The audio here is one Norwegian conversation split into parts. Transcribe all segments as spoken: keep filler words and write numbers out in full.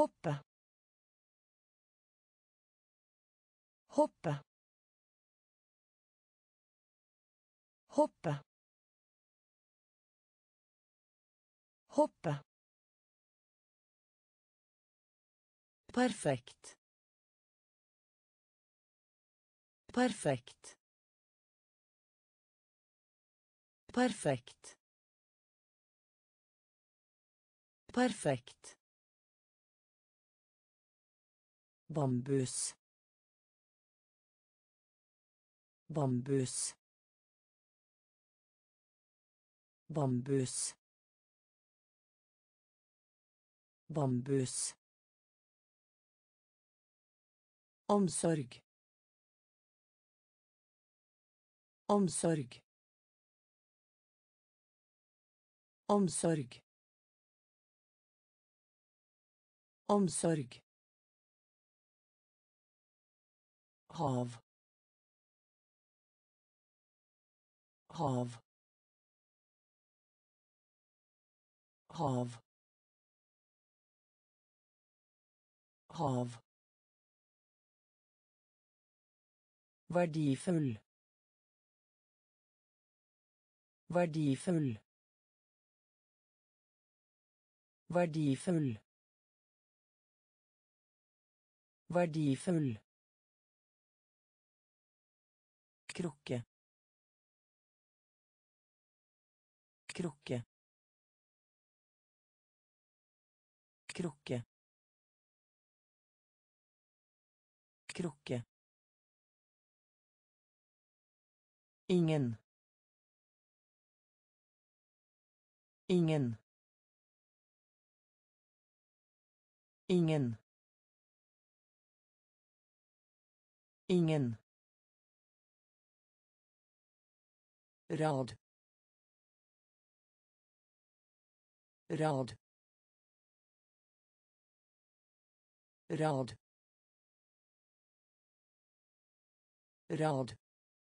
Hoppe. Hoppe. Hoppe. Hoppe. Perfekt. Perfekt. Perfekt. Perfekt. Bambus. Bambus. Bambus. Bambus. Omsorg. Omsorg. Omsorg. Omsorg. Hav. Hav. Hav. Hav. Verdifull. Verdifull. Verdifull. Verdifull. Krukke. Krukke. Krukke. Krukke. Ingen. Ingen. Ingen. Ingen. Rad. Rad. Rad. Rad.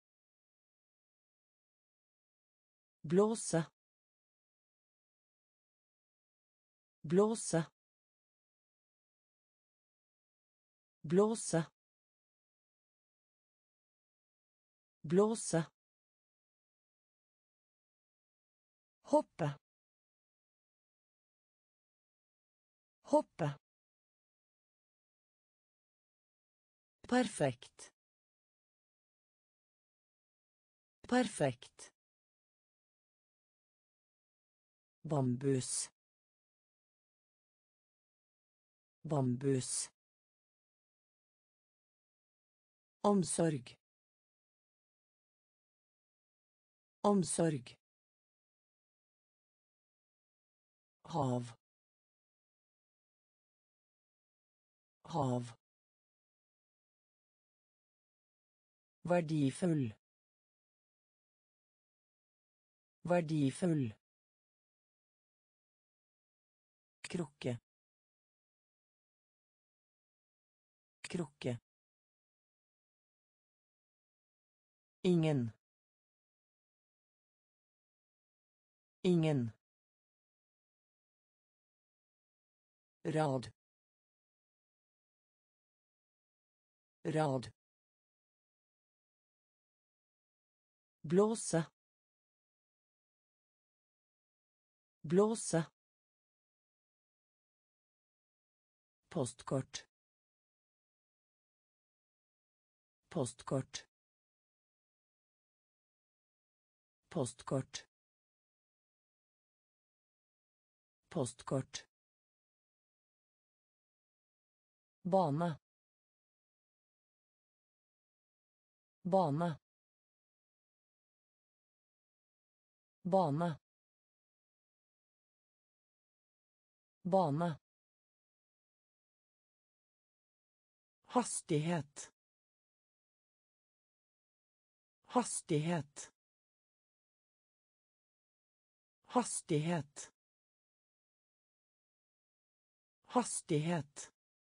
Blåse. Blåse. Blåse. Blåse. Hoppe. Hoppe. Perfekt. Perfekt. Bambus. Bambus. Omsorg. Omsorg. Hav. Hav. Verdifull. Verdifull. Krukke. Krukke. Ingen. Ingen. Rad. Rad. Blåse. Blåse. Postkort. Postkort. Postkort. Postkort. Bane. Bane. Bane. Bane. Hastighet. Hastighet. Hastighet. Hastighet.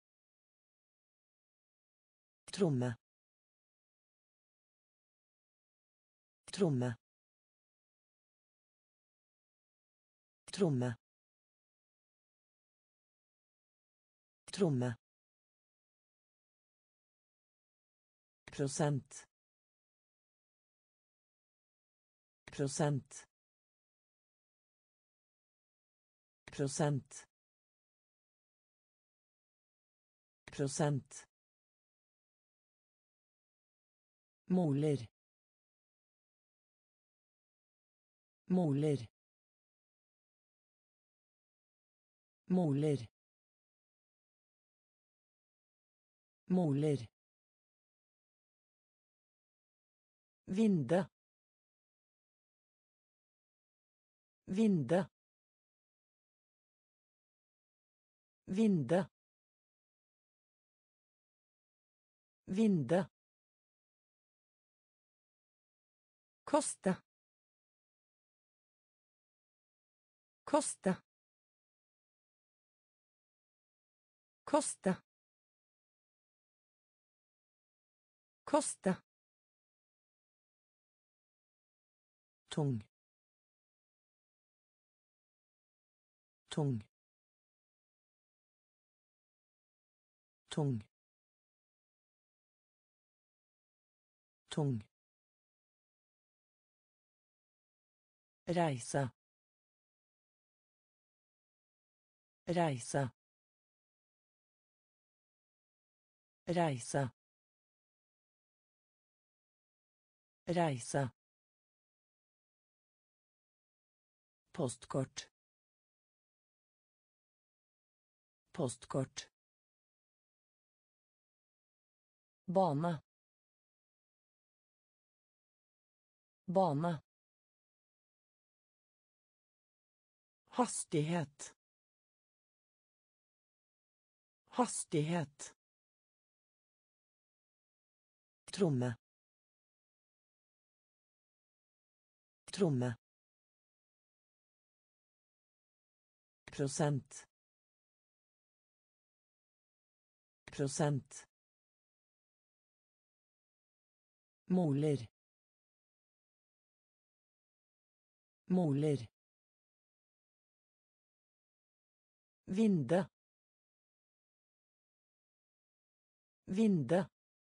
Tromme. Tromme. Tromme. Tromme. Prosent. Prosent. Prosent. Prosent. Moler. Moler. Moler. Moler. Vinde. Vinde. Vinde. Vinde. Koste. Koste. Koste. Koste. Tung. Tung. Tung. Tung. Reise. Reise. Reise. Reise. Postkort. Postkort. Bane. Bane. Hastighet. Hastighet. Tromme. Tromme. Prosent. Prosent. Moler. Moler. Vinde. Vinde.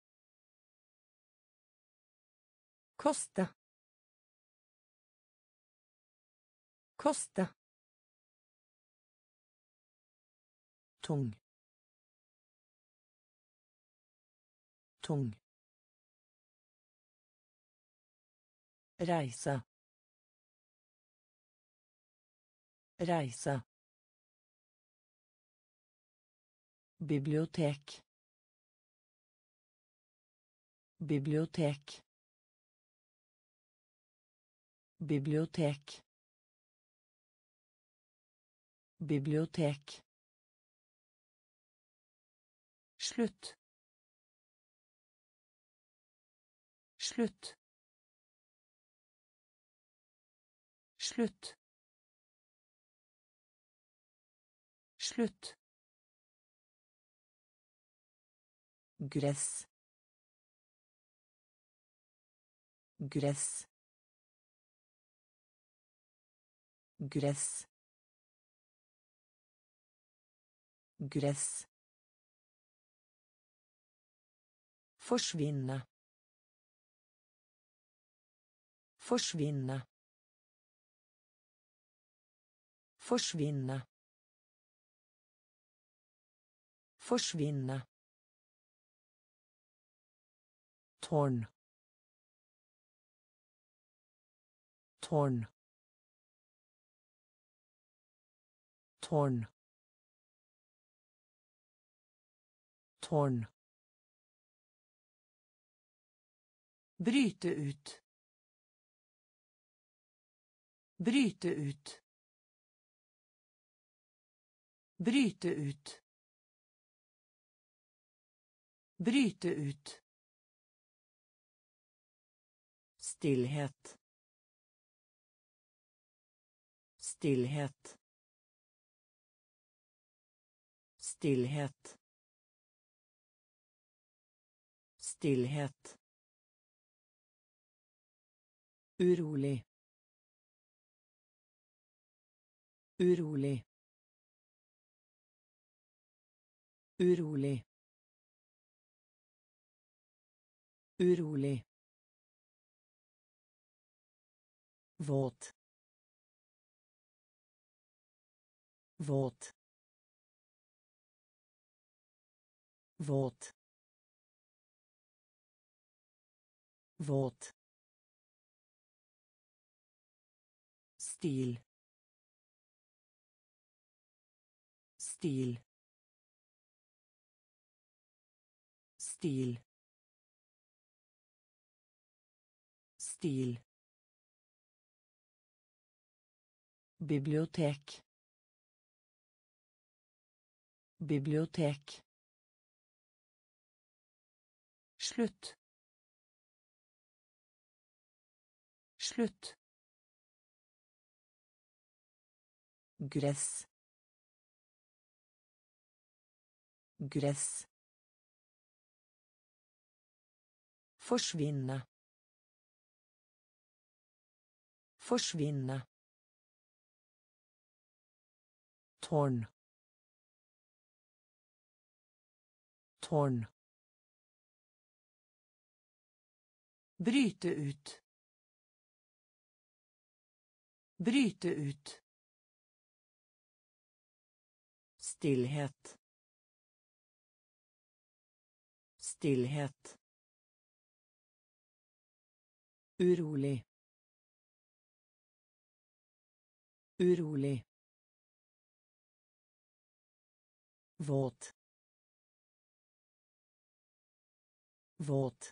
Koste. Koste. Tung. Tung. Reise. Reise. Bibliotek. Bibliotek. Bibliotek. Bibliotek. Slutt. Slutt. Slutt. Slutt. Gress. Gress. Gress. Gress. Forsvinne. Forsvinne. Forsvinne. Forsvinne. Tårn. Tårn. Tårn. Tårn. Bryte ut. Bryte ut. Bryte ut. Bryte ut. Stillhet. Stillhet. Stillhet. Stillhet. Urolig. Urolig. Urolig. Urolig. Våt. Våt. Våt. Våt. Stil. Stil. Stil. Stil. Bibliotek. Bibliotek. Slutt. Slutt. Gress. Gress. Forsvinne. Forsvinne. Tårn. Tårn. Bryte ut. Bryte ut. Stillhet. Stillhet. Urolig. Urolig. Våt. Våt.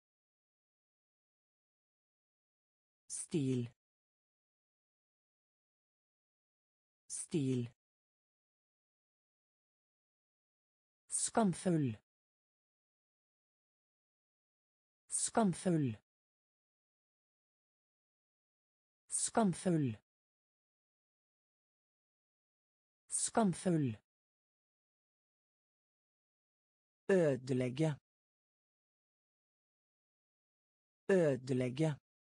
Stil. Stil. Skamfull. Skamfull. Skamfull. Skamfull. Ødelegge. Ødelegge.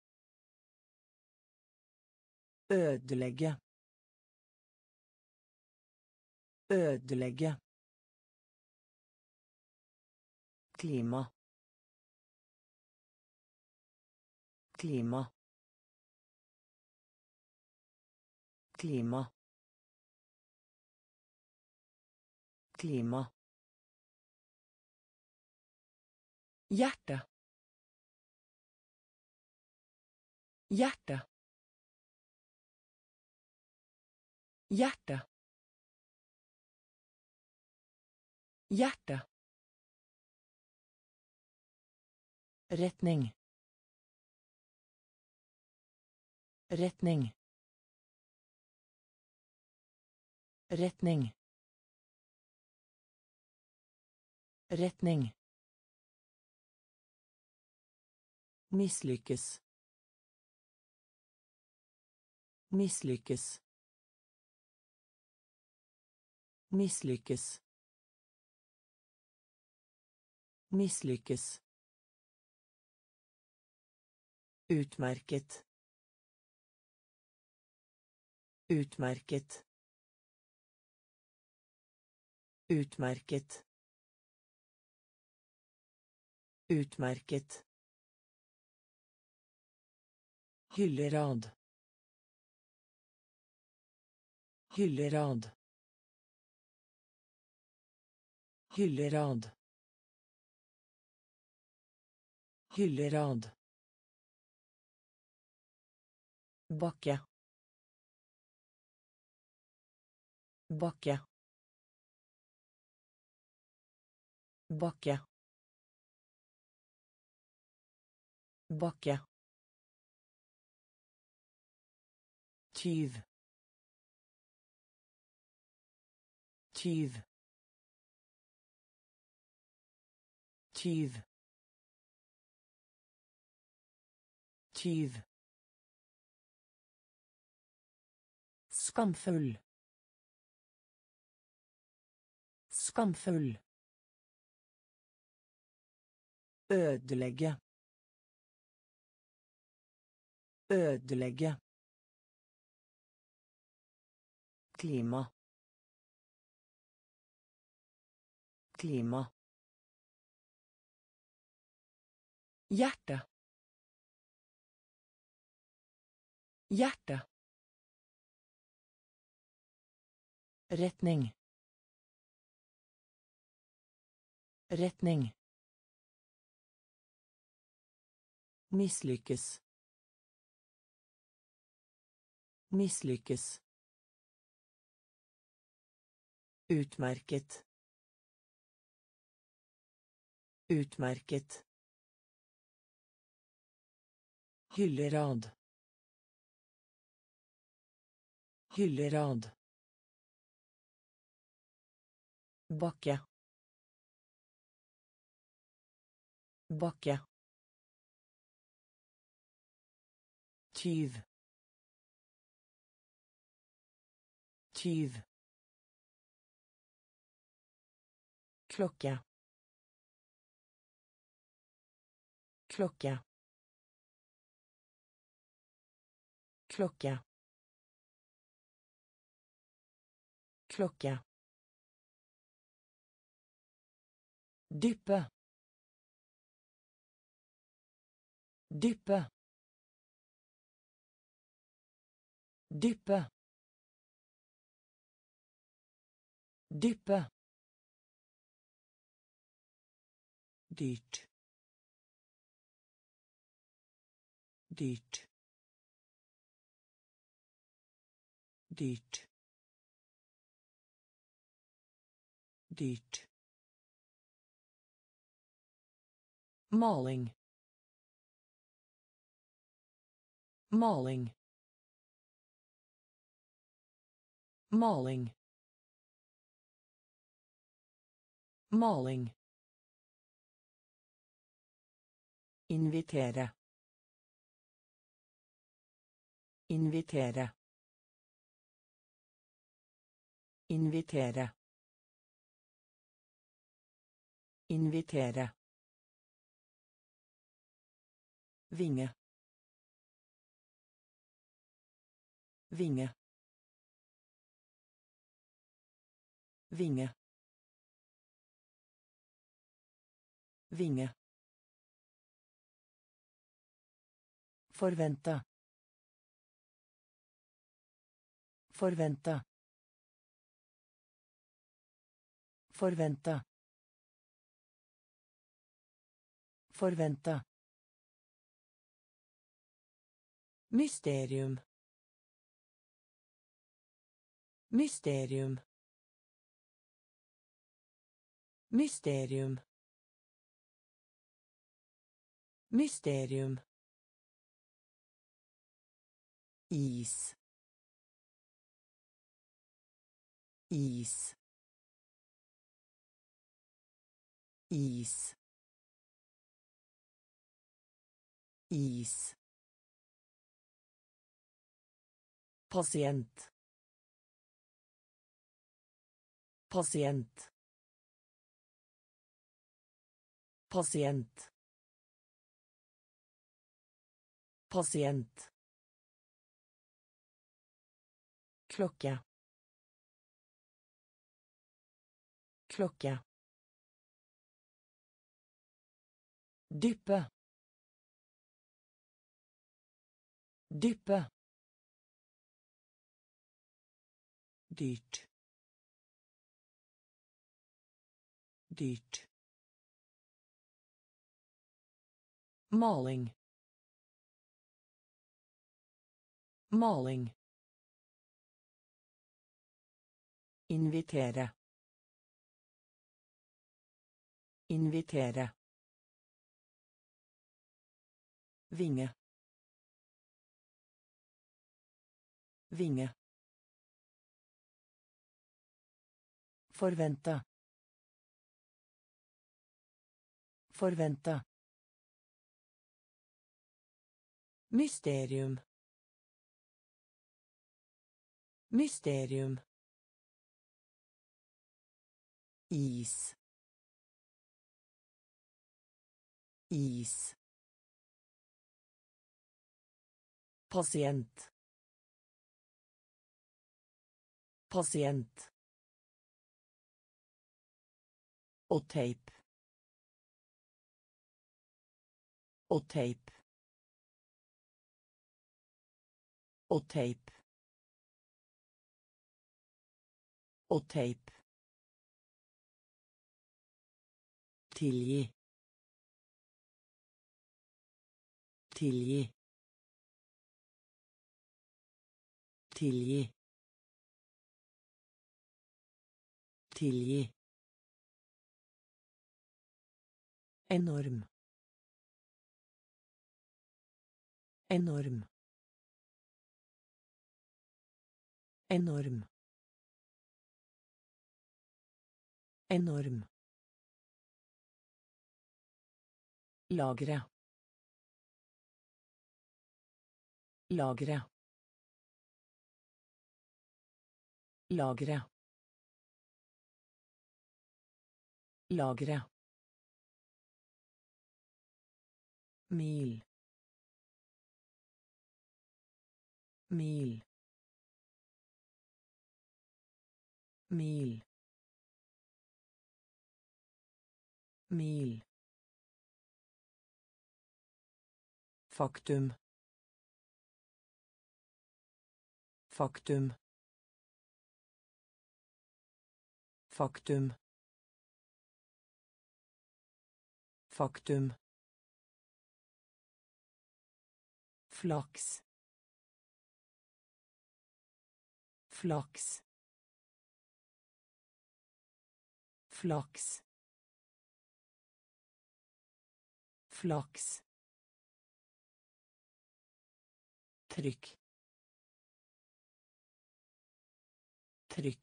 Ødelegge. Ødelegge. Klima. Klima. Klima. Klima. Hjerte. Hjerte. Hjerte. Hjerte. Retning. Retning. Retning. Retning. Mislykkes. Mislykkes. Mislykkes. Mislykkes. Utmerket. Utmerket. Utmerket. Utmerket. Hyllerad. Hyllerad. Hyllerad. Hyllerad. Bakke. Bakke. Bakke. Bakke. Tyv. Tyv. Tyv. Tyv. Skamfull. Skamfull. Ødelegge. Ødelegge. Klima. Klima. Hjerte. Hjerte. Retning. Retning. Mislykkes. Mislykkes. Utmerket. Utmerket. Hyllerad. Hyllerad. Bakke. Bakke. Tyv. Tyv. Klokke. Klokke. Klokke. Klokke. Dyppe. Dyppe. Dyppe. Dyppe. Dyrt. Dyrt. Dyrt. Dyrt. Maling. Maling. Maling. Maling. Invitere. Invitere. Invitere. Invitere. Vinge. Vinge. Vinge. Vinge. Forvente. Forvente. Forvente. Forvente. Mysterium. Mysterium. Mysterium. Mysterium. Is. Is. Is. Is. Pasient. Pasient. Pasient. Pasient. Klokke. Klokke. Dyppe. Dyppe. Dyrt. Dyrt. Maling. Maling. Invitere. Invitere. Vinge. Vinge. Forvente. Forvente. Mysterium. Mysterium. Is. Is. Pasient. Pasient. Og teip. Og teip. Og teip. Og teip. Tilgi. Tilgi. Tilgi. Tilgi. Enorm. Enorm. Enorm. Enorm. Lagre. Lagre. Lagre. Lagre. Mil. Mil. Mil. Mil. Faktum. Faktum. Faktum. Faktum. Flaks. Flaks. Flaks. Flaks. Trykk. Trykk.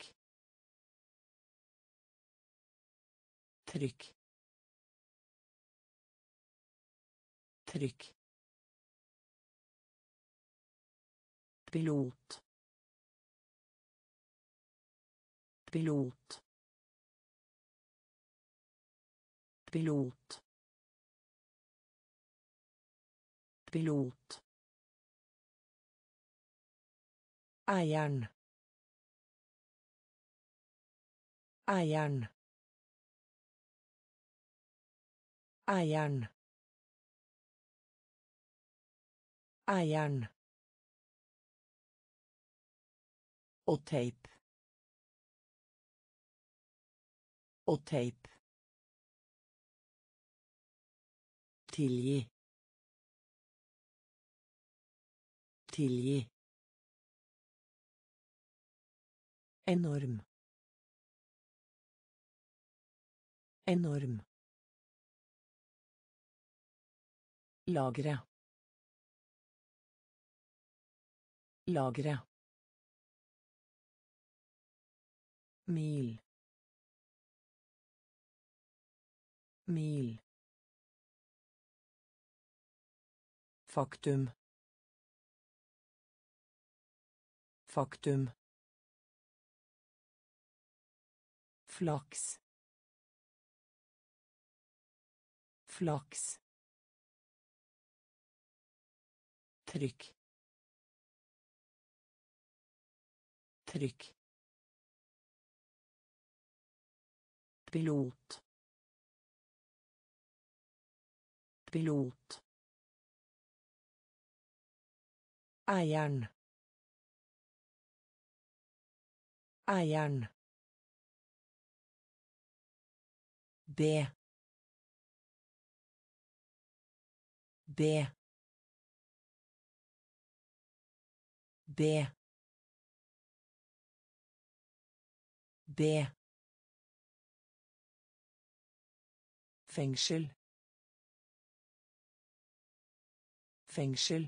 Trykk. Trykk. Pilot. Pilot. Pilot. Pilot. Eieren. Eieren. Eieren. Eieren. Og teip. Og teip. Tilgi. Tilgi. Enorm. Enorm. Lagre. Lagre. Mil. Mil. Faktum. Faktum. Flaks. Flaks. Trykk. Trykk. Pilot. Pilot. Eieren. Eieren. B. B. B. B. Fengsel. Fengsel.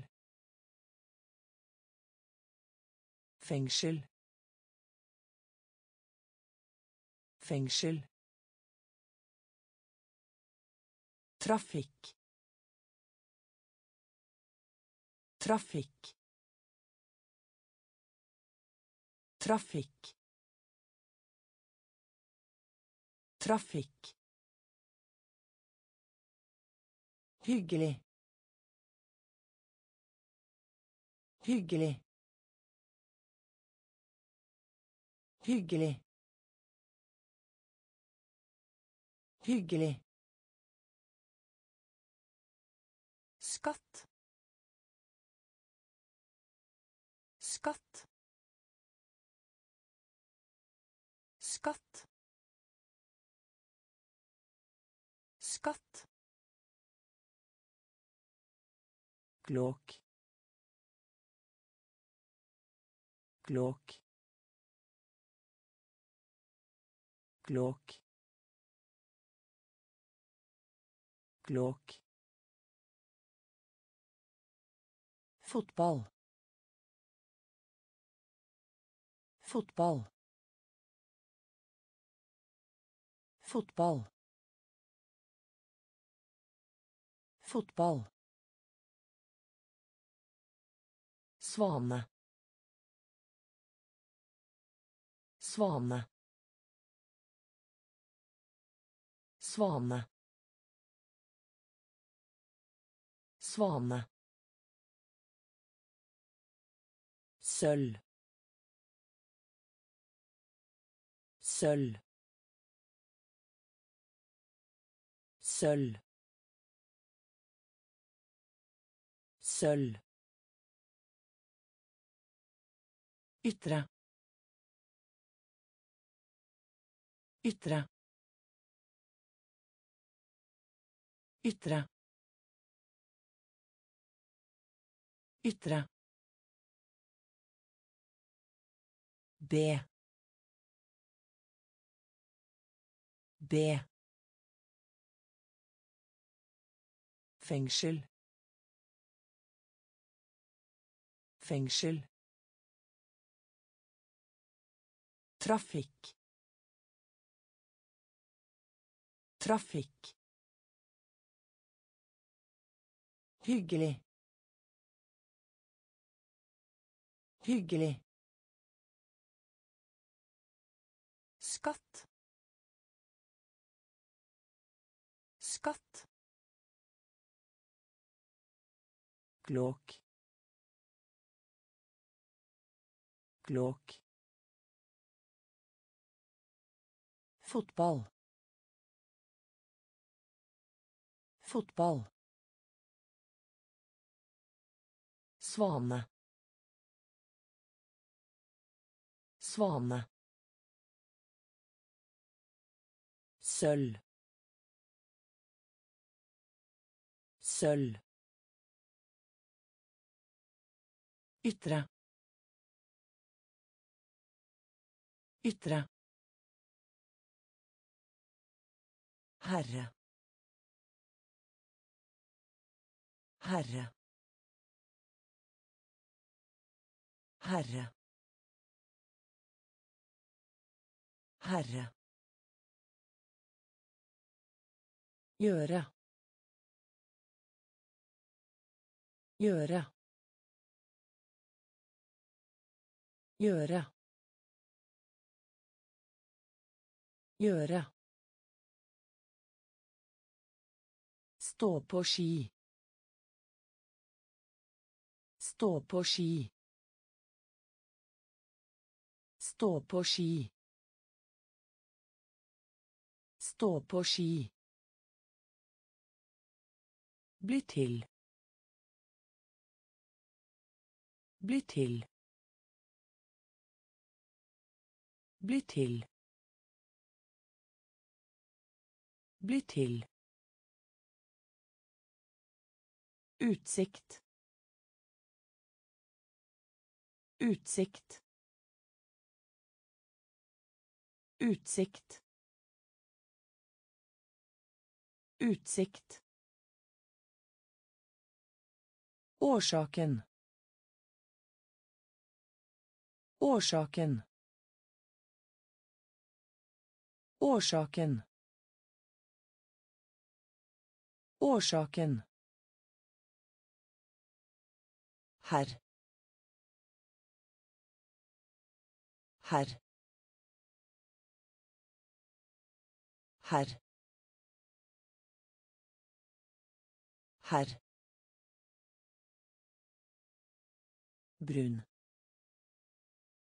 Fengsel. Fengsel. Trafikk. Trafikk. Trafikk. Trafikk. Hyggelig. Hyggelig. Hyggelig. Hyggelig. Skatt. Skatt. Skatt. Skatt. Klok. Klok. Klok. Klok. Fotball. Fotball. Fotball. Fotball. Svane. Svane. Svane. Svane. Sølv. Sølv. Sølv. Sølv. Ytre. Ytre. Ytre. Ytre. B. B. Fengsel. Fengsel. Trafikk. Trafikk. Hyggelig. Hyggelig. Skatt. Skatt. Klok. Klok. Fotball. Fotball. Svane. Svane. Sølv. Sølv. Ytre. Ytre. Herre. Herre. Herre. Herre. Gjøre. Gjøre. Gjøre. Gjøre. Stå på ski. Stå på ski. Stå på ski. Stå på ski. Bli til. Bli til. Bli til. Bli til. Utsikt. Utsikt. Utsikt. Utsikt. Årsaken. Årsaken. Årsaken. Årsaken. Herr. Herr. Herr. Herr. Brun.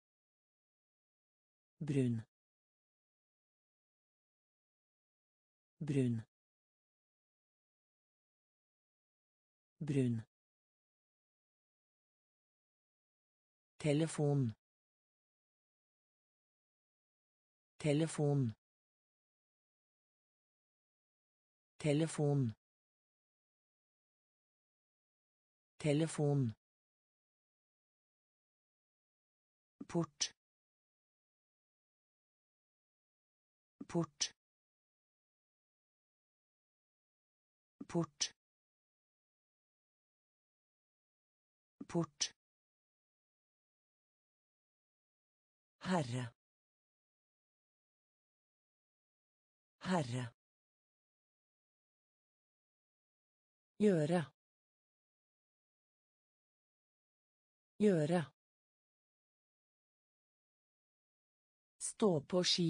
Brun. brun, brun, telefon, telefon, telefon, telefon, port, port, port, port, herre, herre, gjøre, gjøre, stå på ski,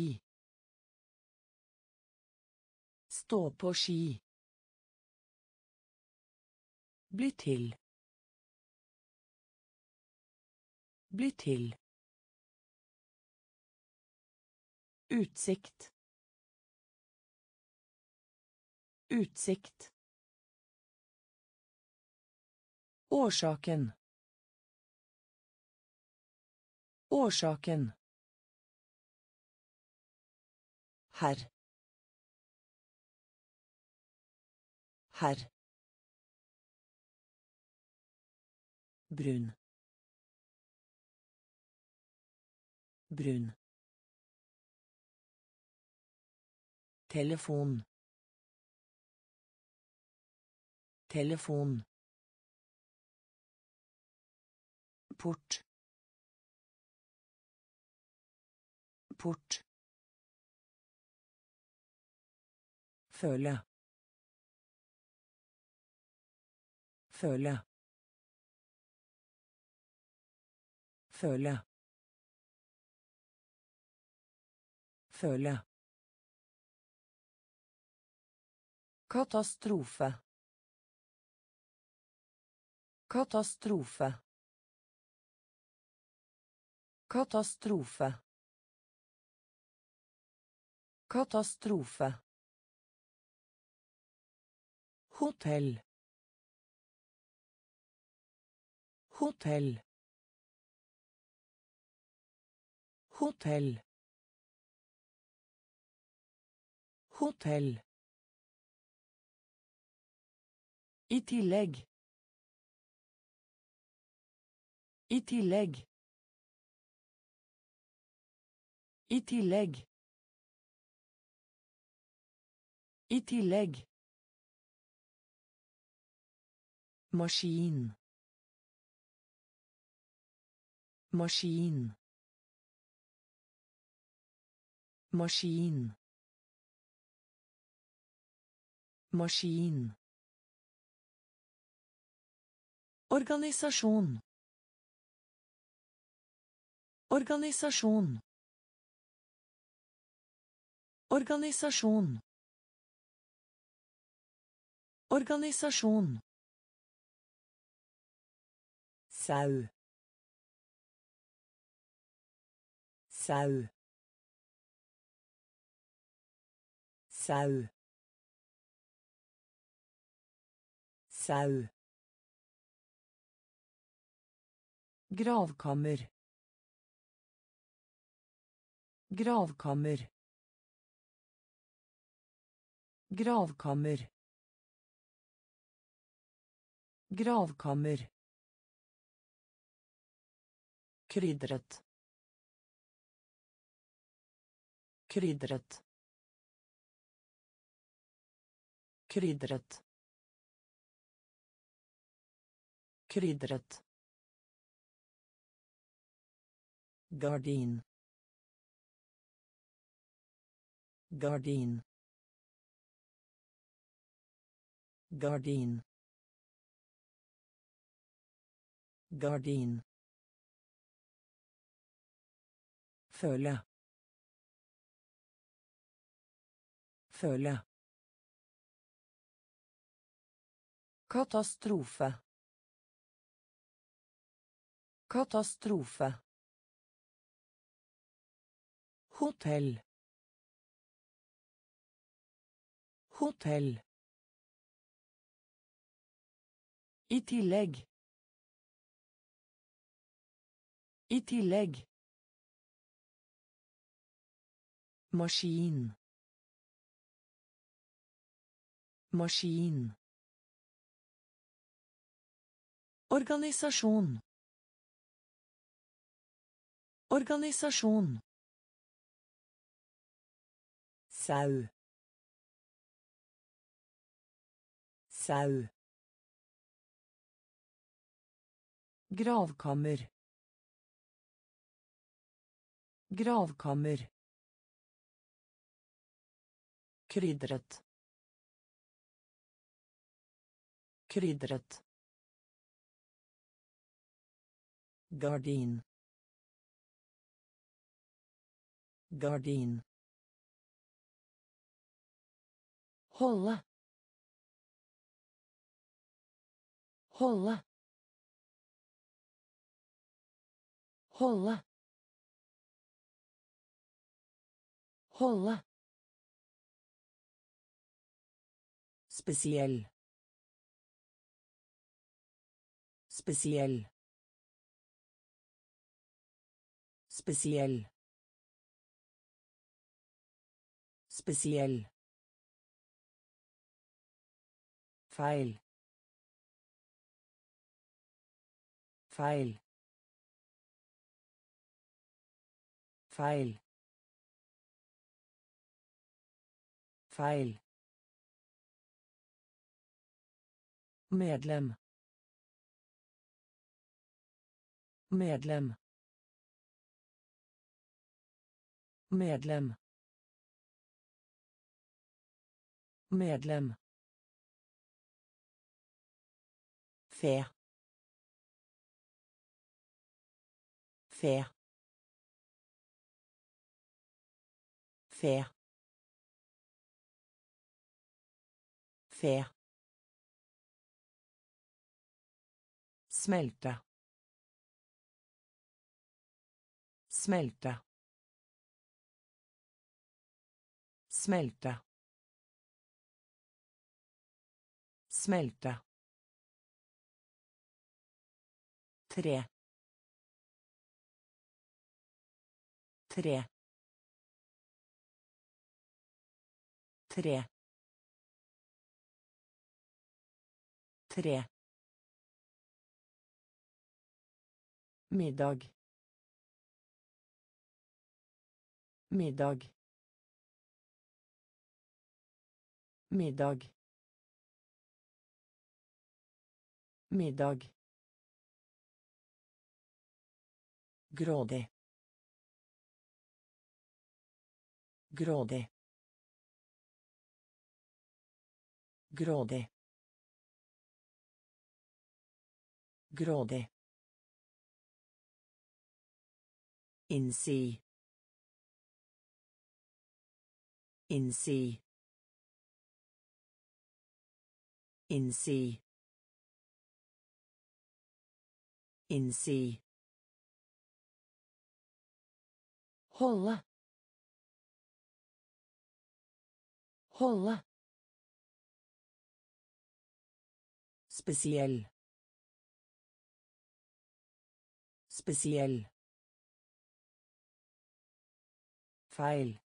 stå på ski, bli til, bli til, utsikt, utsikt, årsaken, årsaken, herr, herr, brun, brun, telefon, telefon, port, port, føle, føle, føle, føle, katastrofe, katastrofe, katastrofe, katastrofe, hotell, hotell, hotell, hotell, i tillegg, i tillegg, i tillegg, i tillegg, maskin, maskin, maskin, maskin, organisasjon, organisasjon, organisasjon, organisasjon, sau, sau, sau, sau, gravkammer, gravkammer, gravkammer, gravkammer, krydret, krydret, krydret, krydret, gardin, gardin, gardin, gardin, føle, føle, katastrofe, katastrofe, hotell, Hotell. I tillegg. I tillegg. Maskin. Maskin. Organisasjon. Organisasjon. Sau. Sau. Gravkammer. Gravkammer. Krydret. Krydret. Gardin. Gardin. Holde. Holde. Holde. Holde. Spesiell. Spesiell. Spesiell. Spesiell. Feil. Feil. Feil. Feil. Medlem. Medlem. Medlem. Medlem. Faire. Faire. Faire. Faire. Smelte. Smelte. Smelte. Smelte. Tre. Tre. Tre. Tre. Middag. Middag. Middag. Middag. Grådig. Grådig. Grådig. Grådig. Innsi. Innsi. Innsi. Innsi. Holde. Holde. Spesiell. Spesiell. Feil.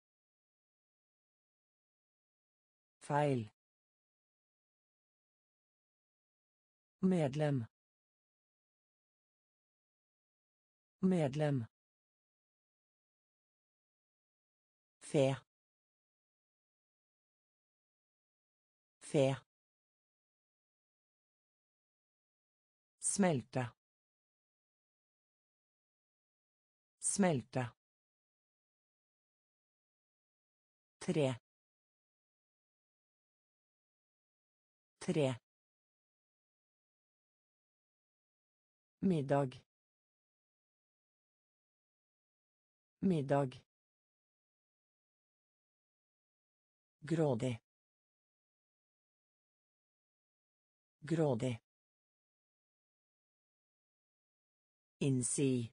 Feil. Medlem. Medlem. Faire. Faire. Smelte. Smelte. Tre. Tre. Middag. Middag. Grådig. Grådig. Innsi.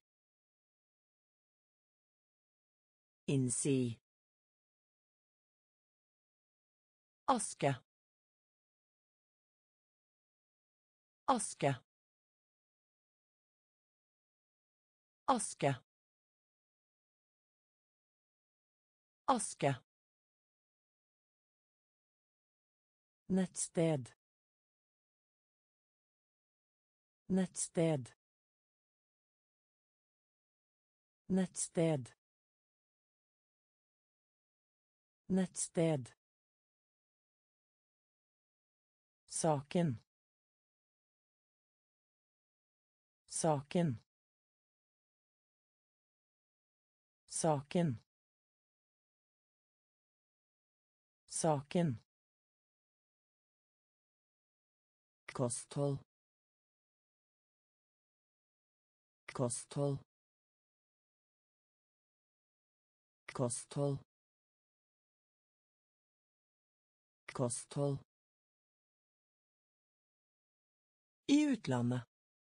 Innsi. Aske. Aske. Aske. Aske. Nettsted. Nettsted. Nettsted. Nettsted. Saken. Saken. Saken. Saken. Kosthold. Kosthold. Kosthold. Kosthold. I utlandet.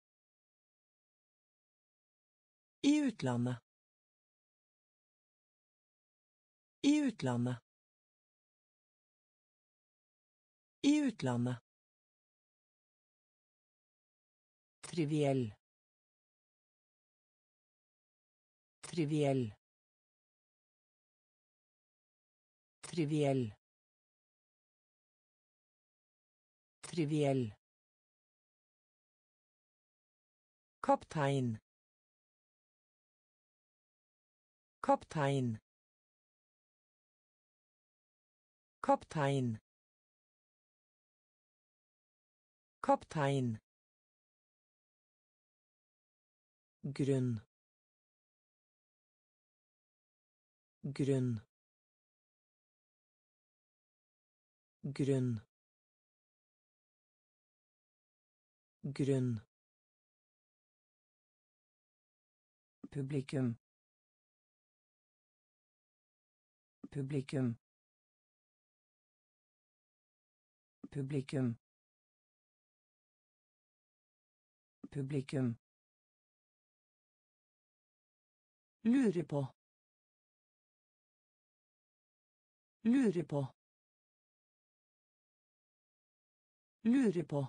I utlandet. I utlandet. I utlandet. Triviell. Triviell. Triviell. Triviell. Kaptein. Kaptein. Kaptein. Kaptein. Grunn. Grunn. Grunn. Grunn. Publikum. Publikum. Publikum. Publikum. Lure på. Lure på. Lure på.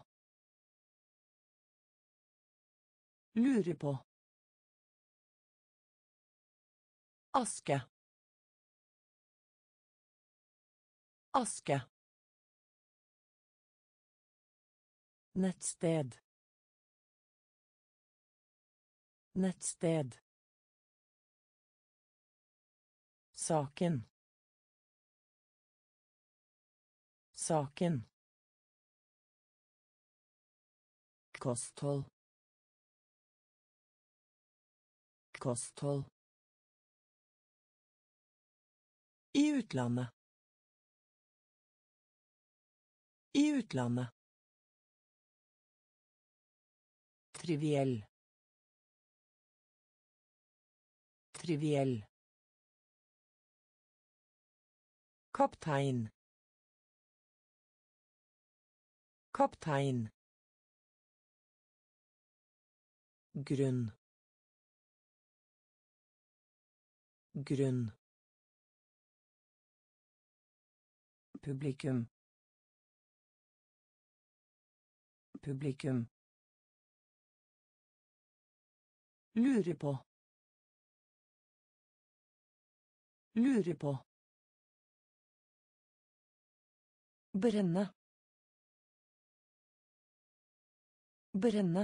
Lure på. Aske. Aske. Nettsted. Nettsted. Saken. Saken. Kosthold. Kosthold. I utlandet. I utlandet. Triviell. Triviell. Kaptein. Kaptein. Grunn. Grunn. Publikum. Publikum. Lure på. Lure på. Brenne. Brenne.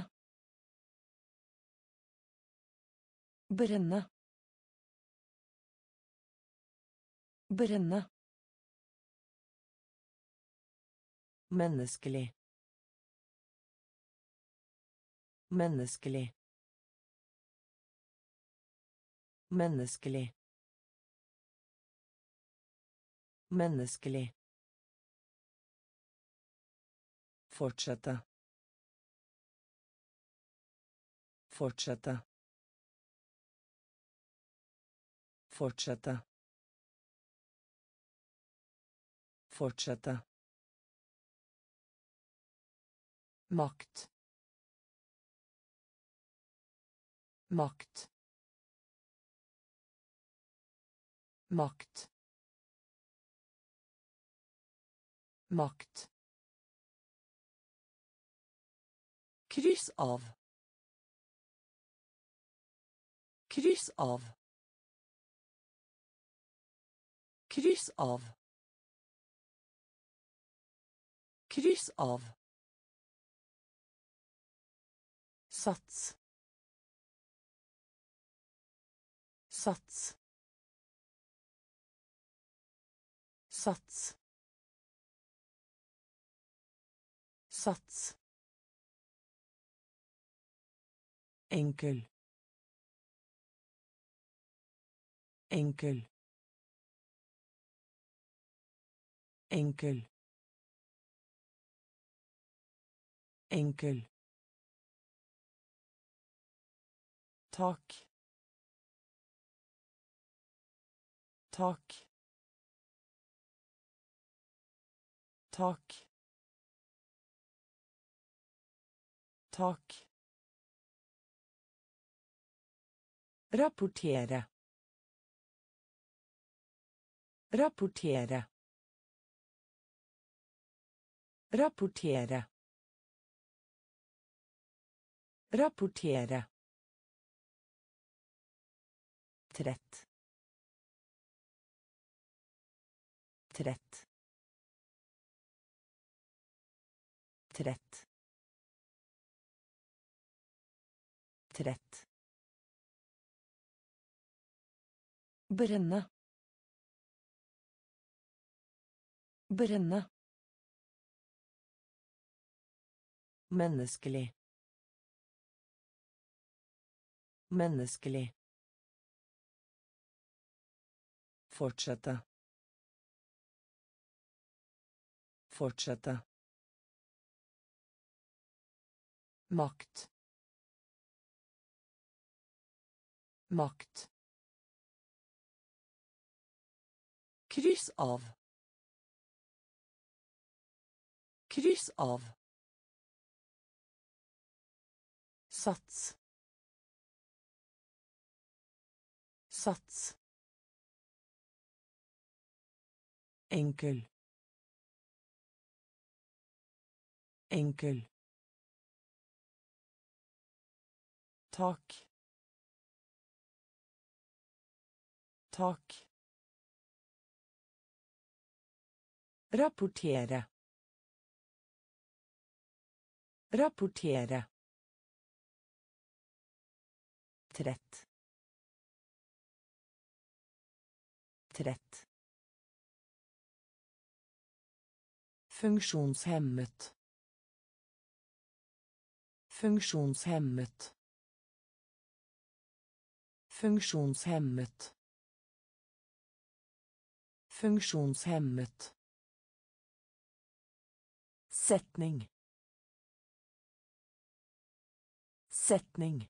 Brenne. Brenne. Menneskelig. Menneskelig. Menneskelig. Menneskelig. Fortsette. Fortsette. Fortsette. Fortsette. Makt. Makt. Makt. Makt. Kryss av. Kryss av. Kryss av. Kryss av. Sats. Sats. Sats. Sats. Enkel. Enkel. Enkel. Enkel. Tak. Tak. Tak. Tak. Rapportere. Rapportere. Rapportere. Rapportere. Trett. Trett. Trett. Trett. Brenne. Brenne. Menneskelig. Menneskelig. Fortsette. Fortsette. Makt. Makt. Kryss av. Kryss av. Sats. Sats. Enkel. Enkel. Tak. Tak. Rapportere. Rapportere. Trett. Trett. Funksjonshemmet. Funksjonshemmet. Funksjonshemmet. Funksjonshemmet. Setning. Setning.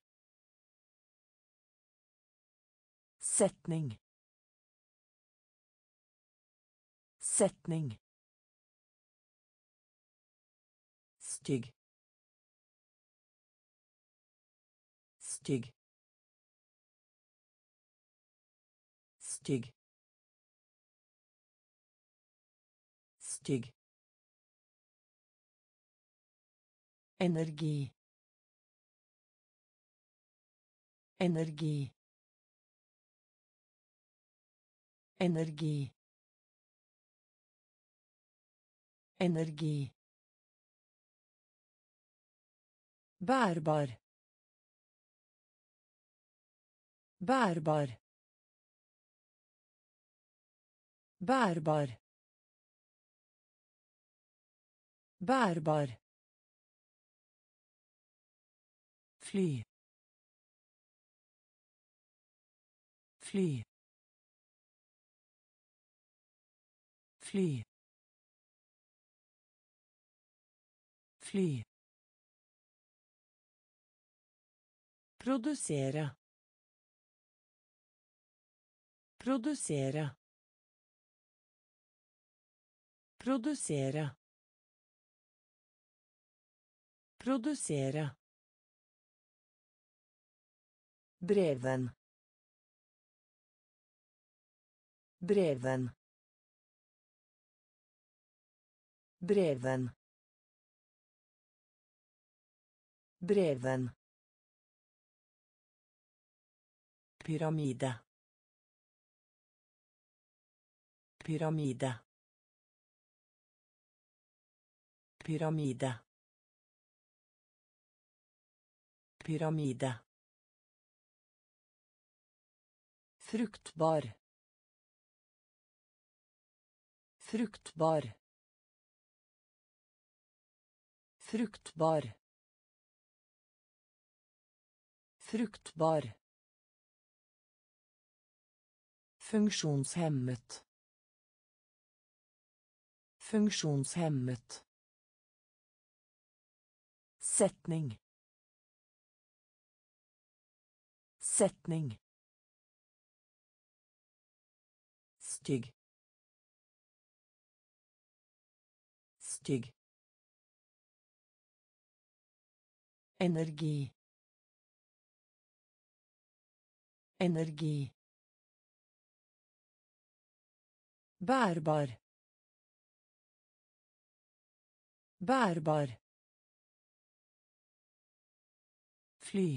Setning. Setning. Stygg. Stygg. Stygg. Stygg. Energi. Energi. Energi. Energi. Bærbar. Bærbar. Bærbar. Bærbar. Fly. Fly. Fly. Fly. Produsere. Produsere. Produsere. Produsere. Breven. Breven. Breven. Breven. Pyramide. Pyramide. Pyramide. Pyramide. Fruktbar. Fruktbar. Fruktbar. Fruktbar. Funksjonshemmet. Funksjonshemmet. Setning. Setning. Stygg. Stygg. Energi. Energi. Bærbar. Bærbar. Fly.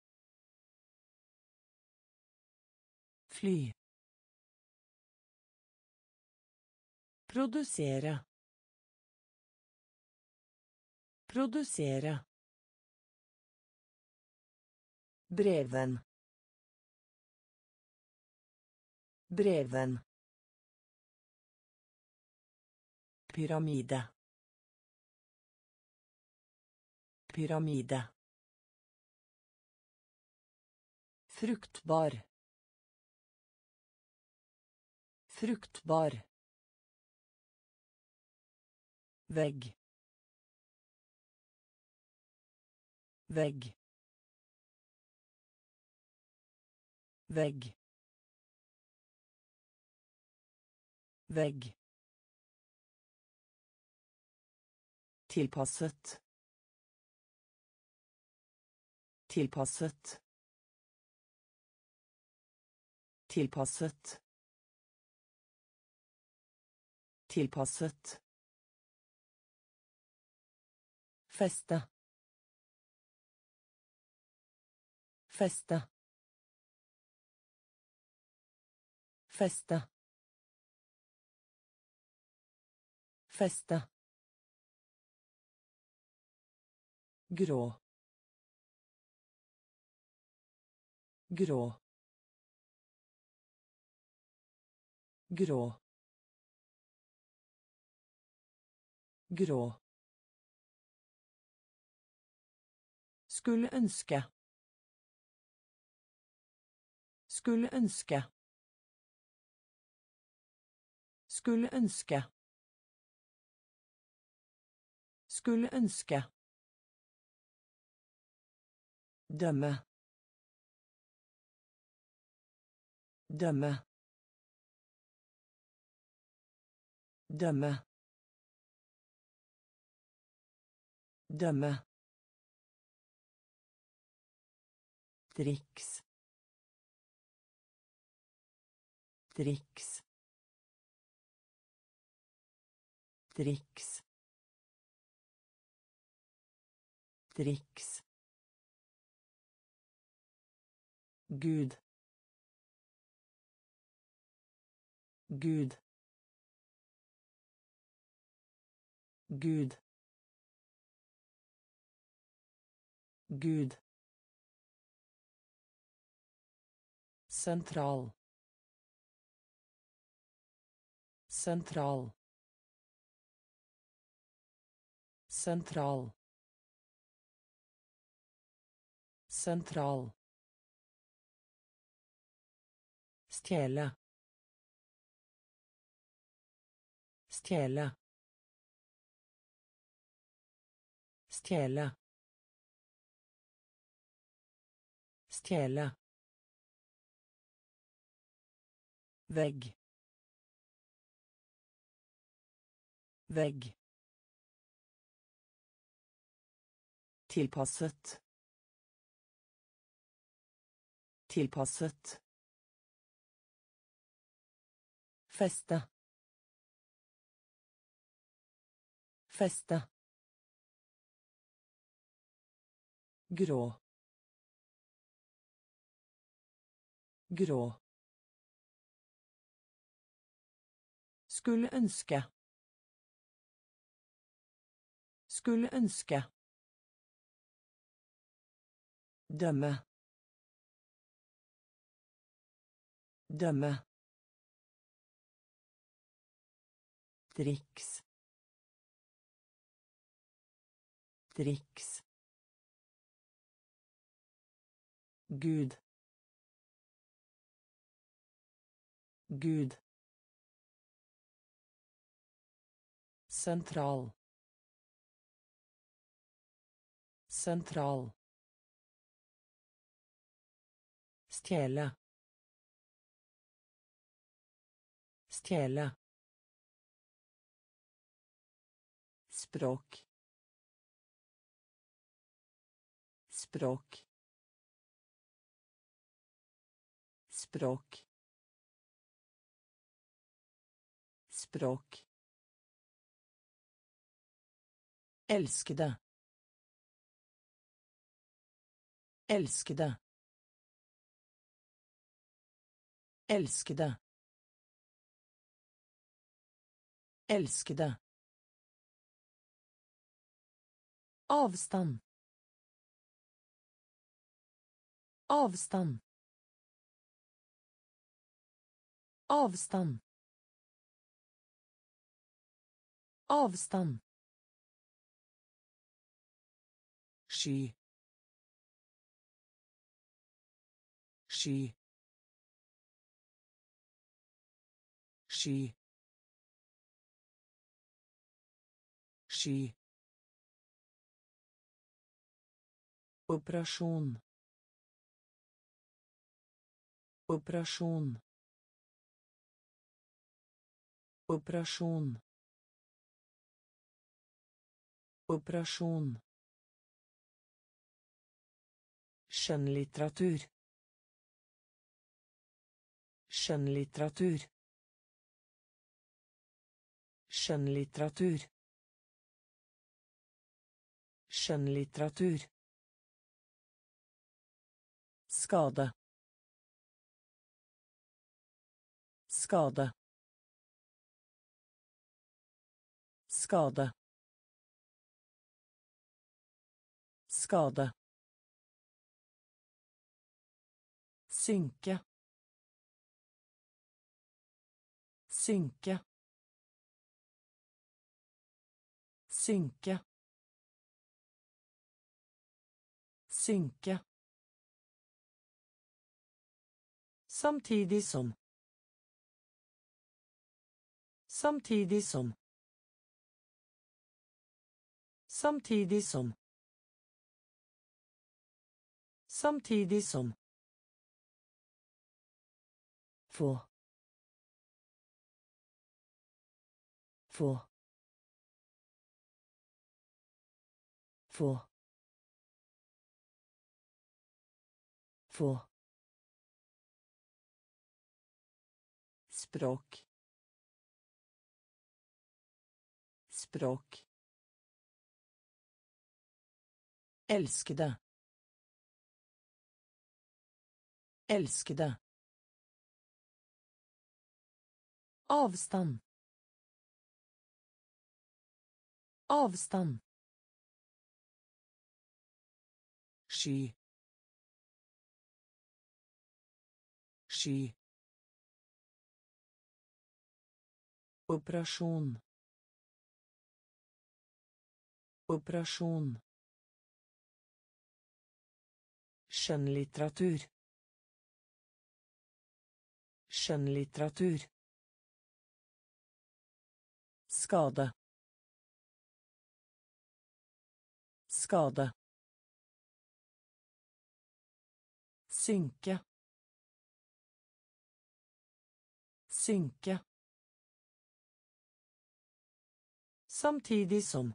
Fly. Produsere. Produsere. Breven. Breven. Pyramide. Pyramide. Fruktbar. Fruktbar. Vegg. Vegg. Vegg. Vegg. Tilpasset. Tilpasset. Tilpasset. Tilpasset. Feste. Feste. Feste. Feste. Grå. Grå. Grå. Grå. Skulle ønske. Skulle ønske. Skulle ønske. Skulle ønske. Dømme. Dømme. Dømme. Dømme. Triks. Triks. Triks. Triks. Gud. Gud. Gud. Gud. Sentral. Sentral. Sentral. Sentral. Stjele. Stjele. Stjele. Stjele. Vegg. Vegg. Tilpasset. Tilpasset. Feste. Feste. Grå. Grå. Skulle ønske. Skulle ønske. Dømme. Dømme. Triks. Triks. Gud. Gud. Sentral. Sentral. Stjele. Stjele. Språk. Språk. Språk. Språk. Elskede. Elskede. Elskede. Elskede. Avstand. Avstand. Avstand. Avstand. Sky. Sky. Sky. Sky. Operasjon. Operasjon. Operasjon. Operasjon. Skjønnlitteratur. Skjønnlitteratur. Skjønnlitteratur. Skjønnlitteratur. Skade. Skade. Skade. Skade. Synke. Synke. Synke. Synke. Samtidig som. Samtidig som. Samtidig som. Samtidig som. Få. Få. Få. Få. Språk. Språk. Elskede. Elskede. Avstand. Avstand. Sky. Sky. Operasjon. Operasjon. Skjønnlitteratur. Skjønnlitteratur. Skade. Skade. Synke. Synke. Samtidig som.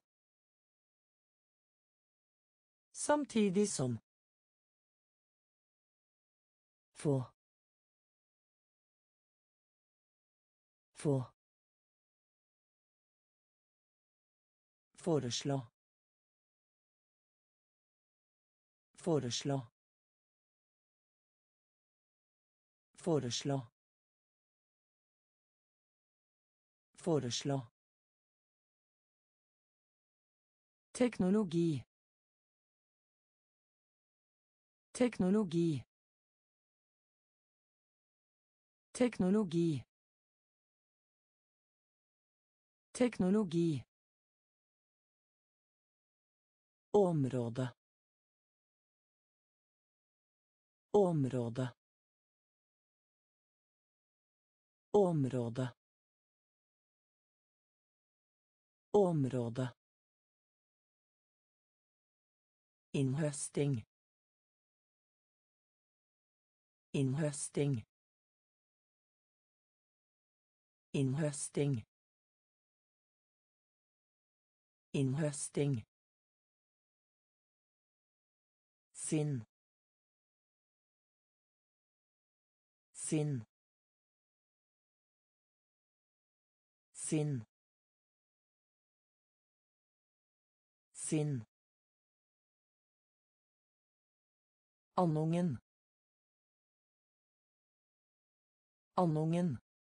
Samtidig som. Få. Få. Foreslå. Foreslå. Foreslå. Foreslå. Teknologi. Teknologi. Teknologi. Teknologi. Område. Område. Område. Område. Innhøsting. Innhøsting. Innhøsting. Innhøsting. Sinn. Sinn. Sinn. Sinn. Andungen. Andungen.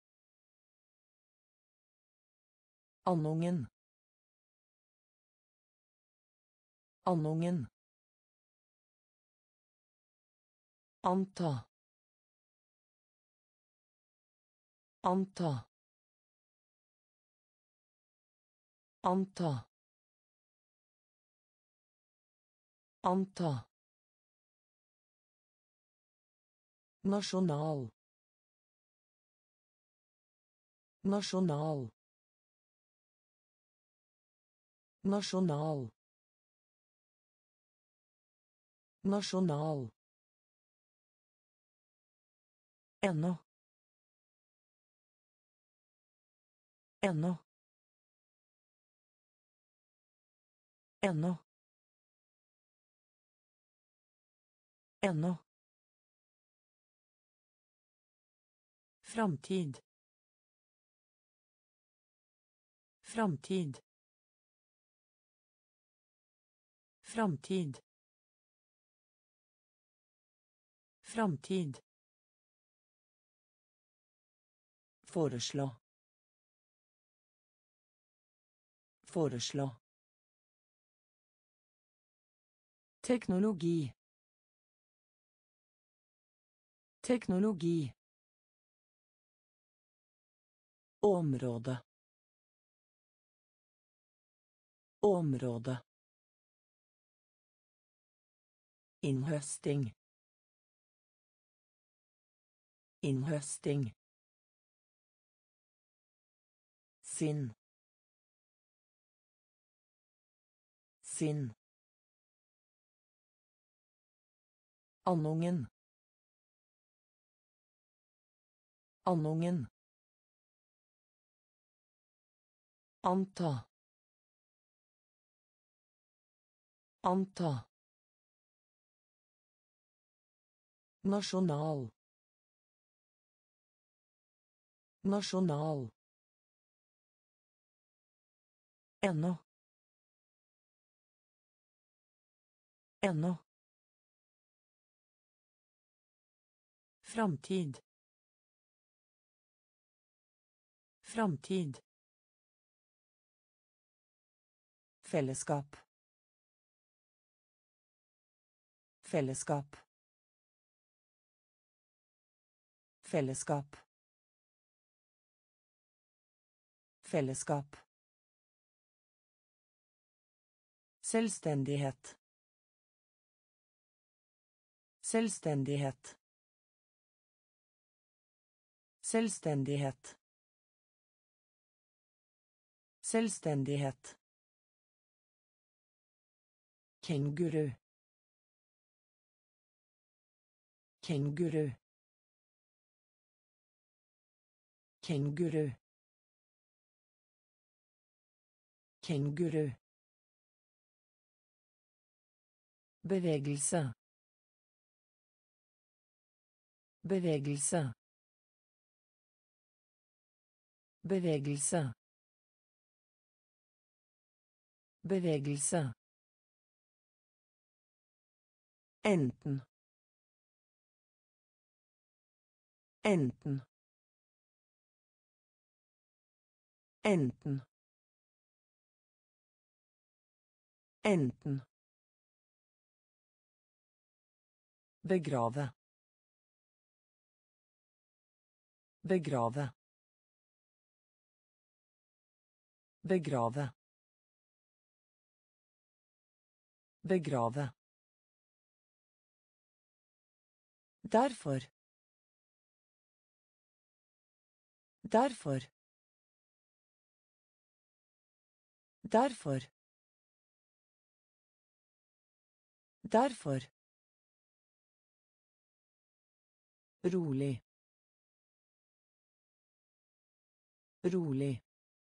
Andungen. Andungen. Anta. Anta. Anta. Anta. Nasjonal. Nasjonal. Nasjonal. Nasjonal. Ennå. Ennå. Ennå. Ennå. Framtid. Framtid. Framtid. Framtid. Foreslå. Foreslå. Teknologi. Teknologi. Område. Område. Innhøsting. Innhøsting. Sinn. Sinn. Andungen. Andungen. Anta. Anta. Nasjonal. Nasjonal. Ennå. Ennå. Framtid. Framtid. Fellesskap. Fellesskap. Fellesskap. Fellesskap. Selvstendighet. Selvstendighet. Selvstendighet. Selvstendighet. Kenguru. Kenguru. Kenguru. Kenguru. Bevegelse. Bevegelse. Bevegelse. Bevegelse. Enten. Enten. Enten. Enten. Begrave. Begrave. Begrave. Begrave. Derfor. Derfor. Derfor. Derfor. Rolig. Rolig.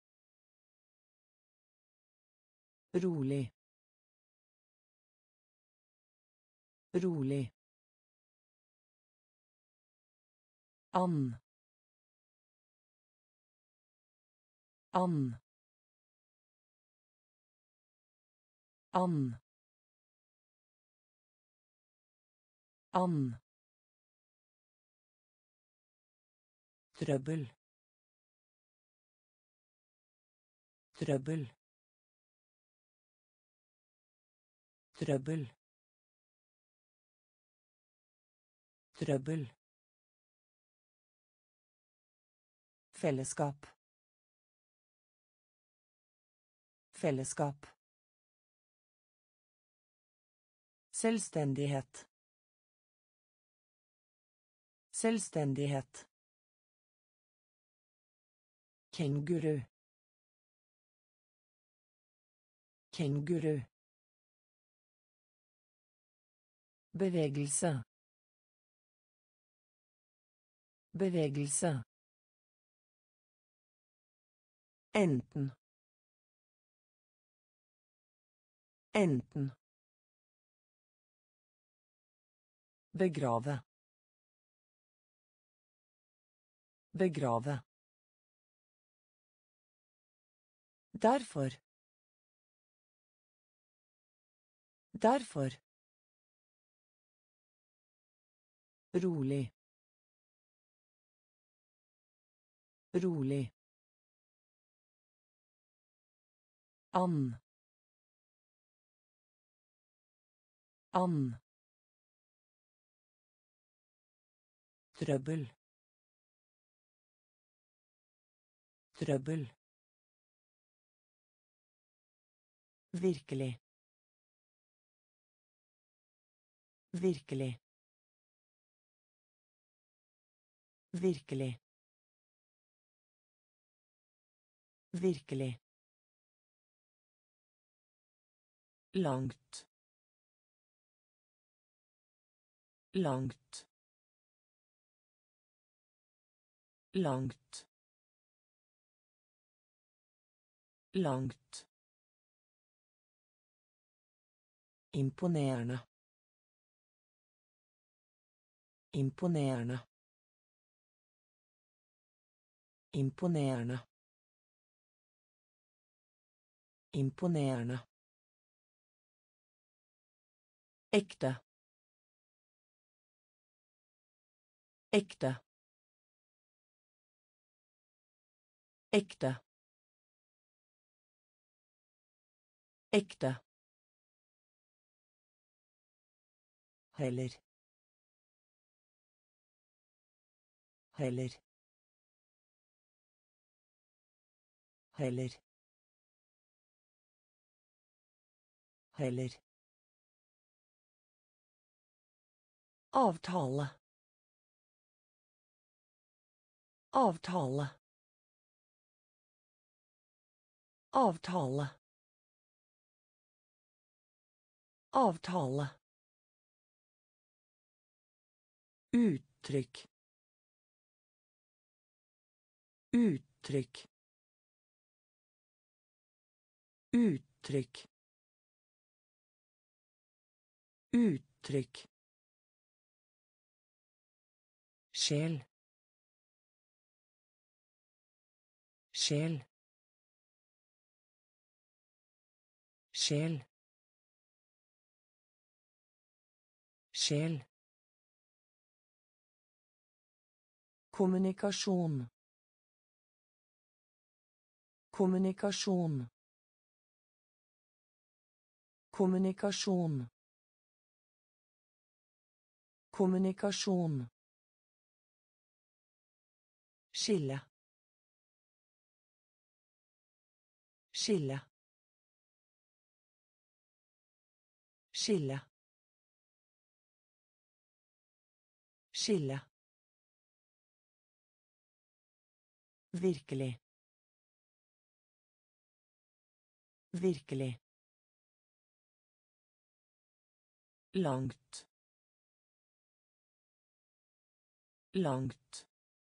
Rolig. Rolig. And. And. And. And. Trøbbel. Trøbbel. Trøbbel. Trøbbel. Fellesskap. Fellesskap. Selvstendighet. Selvstendighet. Kenguru. Kenguru. Bevegelse. Bevegelse. Enten. Enten. Begrave. Begrave. Derfor. Derfor. Rolig. Rolig. And. And. Trøbbel. Trøbbel. Virkelig. Virkelig. Virkelig. Virkelig. Langt. Langt. Langt. Langt. Imponerende. Imponerende. Imponerende. Imponerende. Ekte. Ekte. Ekte. Ekte. Heller. Heller. Heller. Heller. Avtale. Avtale. Avtale. Avtale. Uttrykk. Uttrykk. Uttrykk. Uttrykk. Sjel. Sjel. Sjel. Sjel. Kommunikasjon. Kommunikasjon. Kommunikasjon. Kommunikasjon. Skille. Skille. Skille. Skille. Virkelig. Virkelig. Langt. Langt.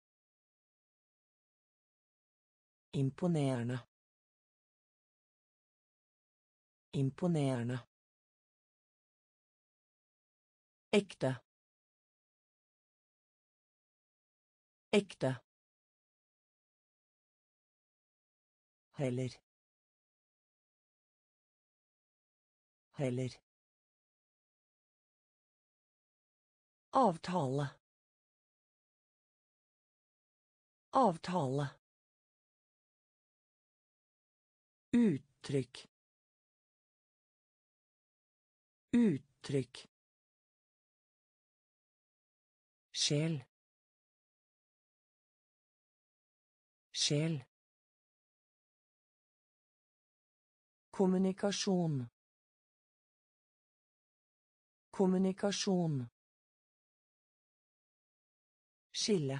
Imponerende. Imponerende. Ekte. Ekte. Heller. Heller. Avtale. Avtale. Uttrykk. Uttrykk. Sjel. Sjel. Kommunikasjon. Kommunikasjon. Skille.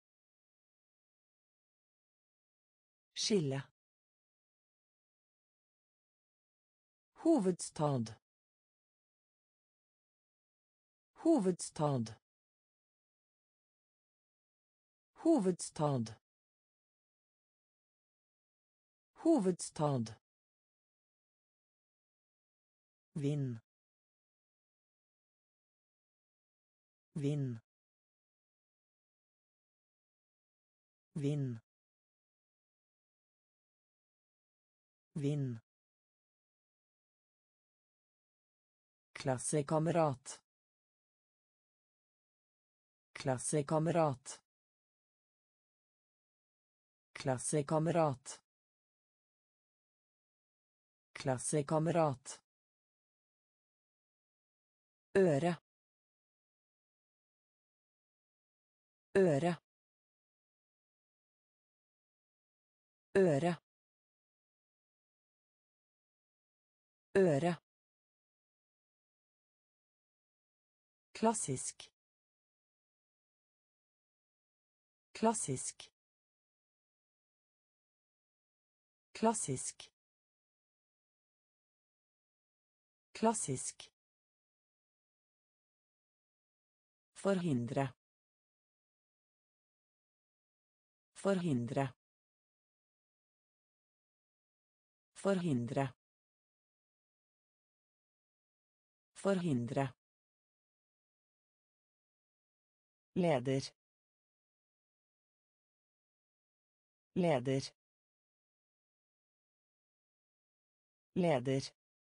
Skille. Hovedstad. Hovedstad. Hovedstad. Hovedstad. Vind. Vind. Vind. Vind. Klassekamerat. Klassekamerat. Klassekamerat. Klassekamerat. Øre. Øre. Øre. Øre. Klassisk. Klassisk. Klassisk. Klassisk. Forhindre. Forhindre. Forhindre. Forhindre. Leder. Leder. Leder.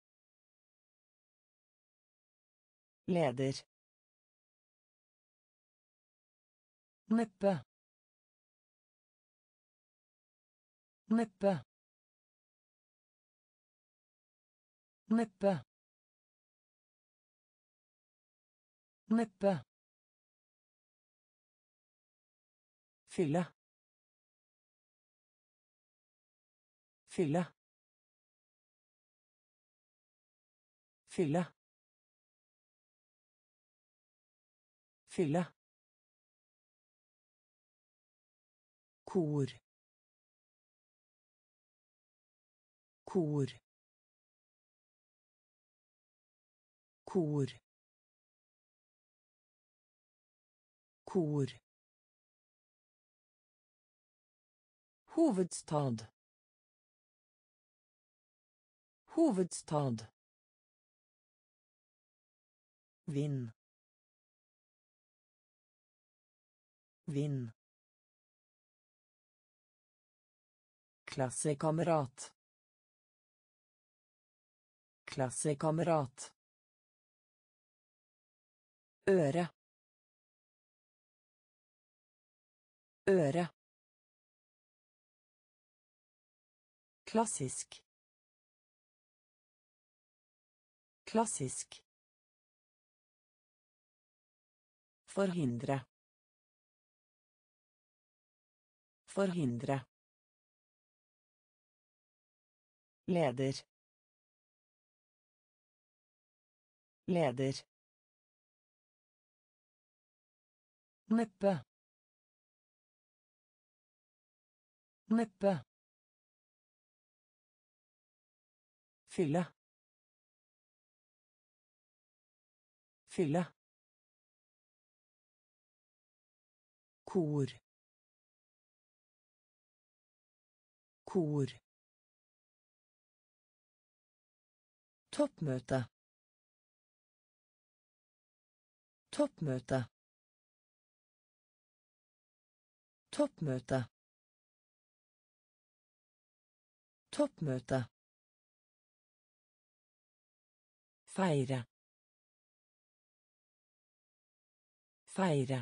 Leder. Neppe. Neppe. Neppe. Neppe. Fylle. Fylle. Fylle. Fylle. Kor. Kor. Kor. Kor. Hovedstad. Hovedstad. Vind. Vind. Klassekamerat. Klassekamerat. Øre. Øre. Klassisk. Klassisk. Forhindre. Forhindre. Leder. Leder. Neppe. Neppe. Fylle. Fylle. Kor. Kor. Toppmøte. Toppmøte. Toppmøte. Toppmøte. Feire. Feire.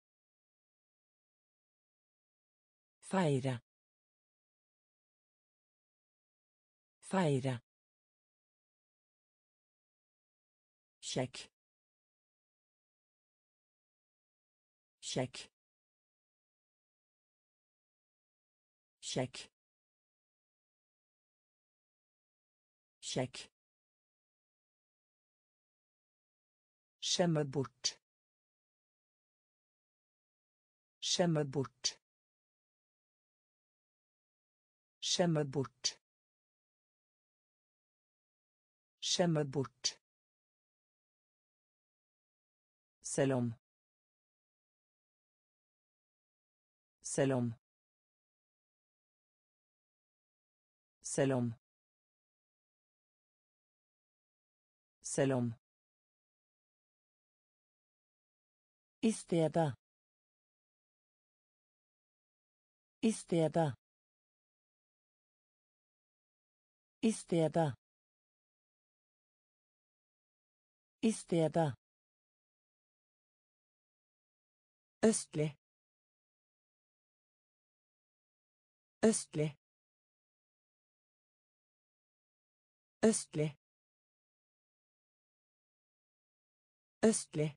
Feire. Feire. Sjekk. Sjekk. Sjekk. Sjekk. Skjemme bort. Skjemme bort. Skjemme bort. Skjemme bort. Selv om. Selv om. Selv om. Selv om. I stedet. I stedet. I stedet. I stedet. Østlig. Østlig. Østlig. Østlig.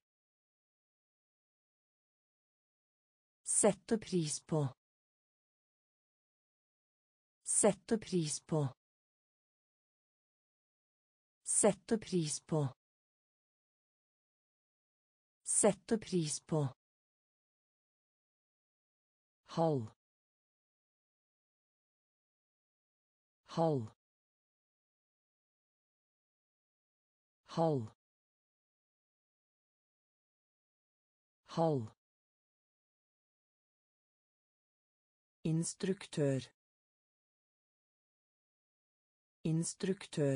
Sette pris på. Sette pris på. Sette pris på. Sette pris på. Halv. Halv. Halv. Halv. Instruktør. Instruktør.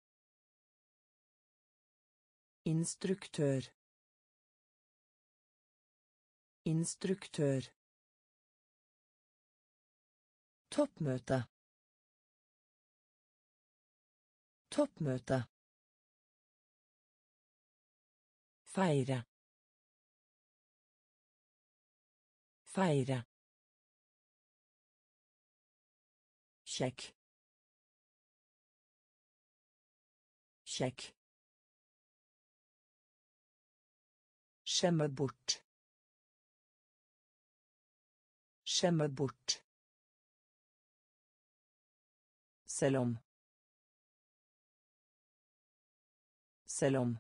Instruktør. Instruktør. Toppmøte. Toppmøte. Feire. Feire. Sjekk. Sjekk. Skjemme bort. Skjemme bort. Selv om. Selv om.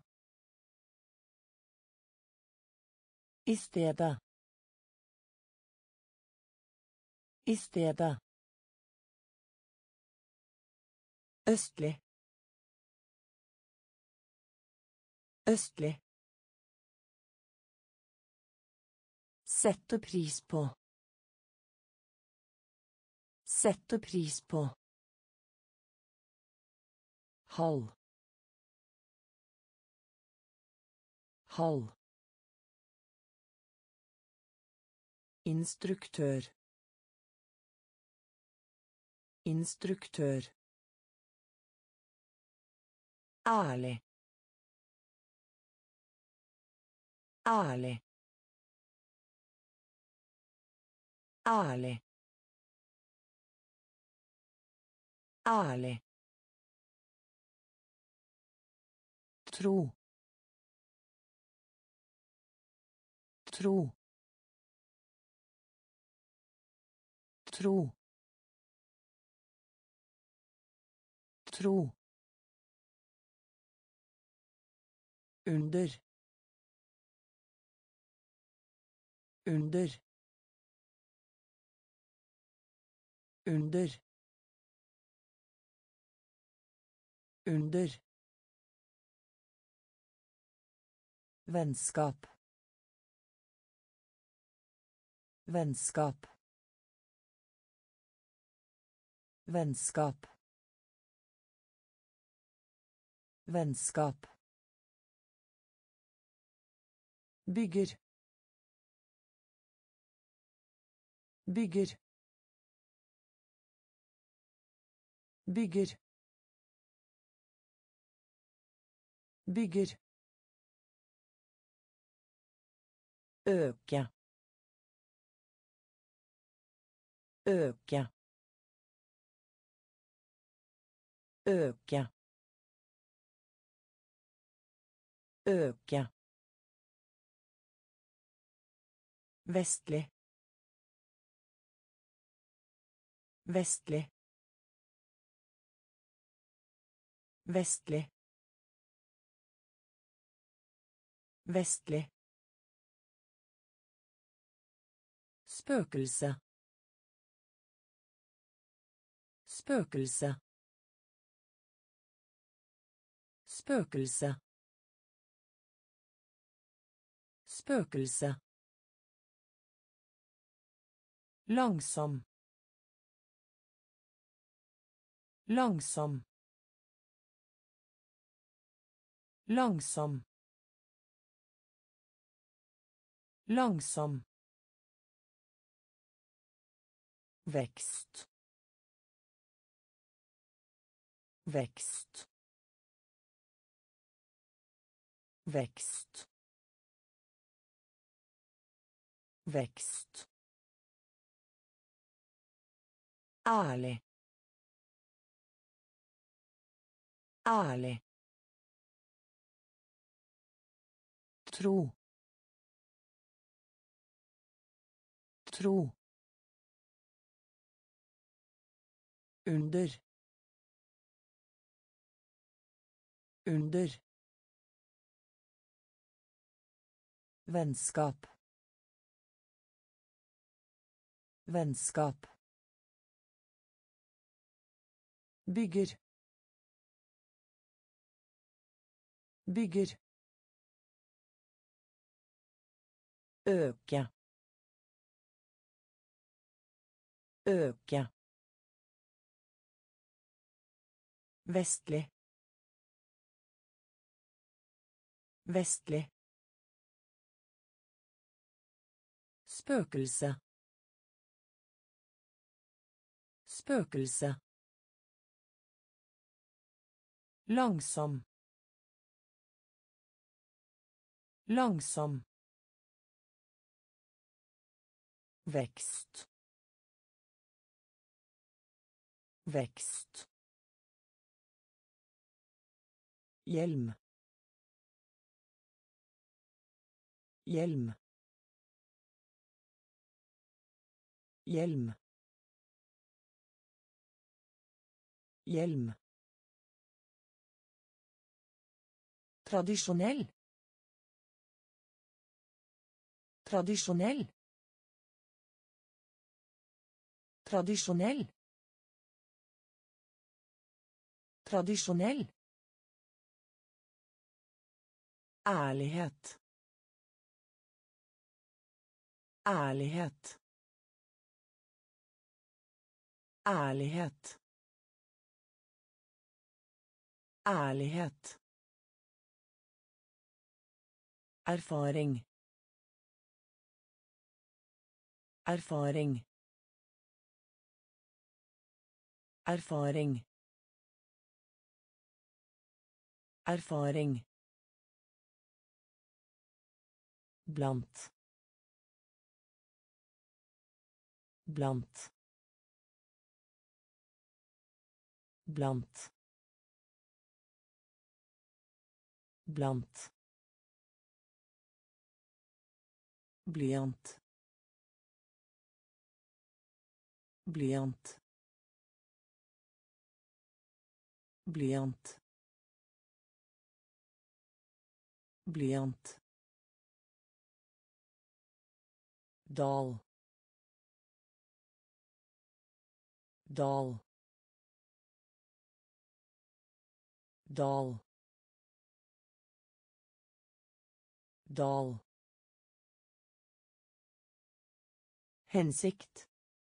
I stedet. I stedet. Østlig. Østlig. Sette pris på. Sette pris på. Halv. Halv. Instruktør. Instruktør. Ærlig. Ærlig. Ærlig. Ærlig. Tro. Tro. Tro. Tro. Under. Under. Under. Under. Vennskap. Vennskap. Vennskap. Vennskap. Bygger. Bygger. Bygger. Bygger. Øke. Øke. Øke. Øke. Vestlig. Vestlig. Vestlig. Vestlig. Spøkelse. Spøkelse. Spøkelse. Spøkelse. Langsom. Langsom. Langsom. Langsom. Vekst. Vekst. Vekst. Vekst. Ærlig. Ærlig. Tro. Tro. Under. Under. Vennskap. Vennskap. Bygger. Bygger. Øke. Øke. Vestlig. Vestlig. Spøkelse. Spøkelse. Langsom. Langsom. Vekst. Vekst. Hjelm. Hjelm. Hjelm. Hjelm. Tradisjonell. Tradisjonell. Tradisjonell. Tradisjonell. Ærlighet. Ærlighet. Ærlighet. Ærlighet. Erfaring. Erfaring. Erfaring. Erfaring. Blant. Blant. Blant. Blant. Blyant. Blyant. Blyant. Blyant. Dal. Dal. Dal. Dal. Hensikt.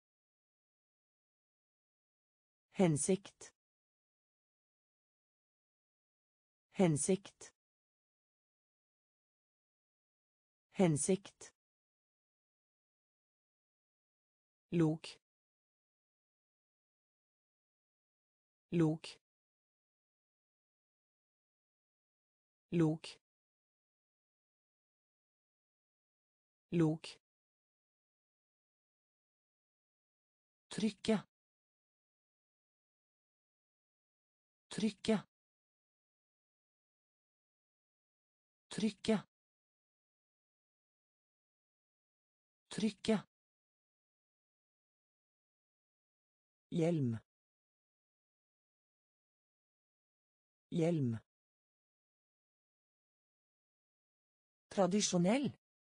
Hensikt. Hensikt. Hensikt. Lok. Lok. Lok. Lok. Trykke. Trykke. Trykke. Trykke. Hjelm. Hjelm. Tradisjonell.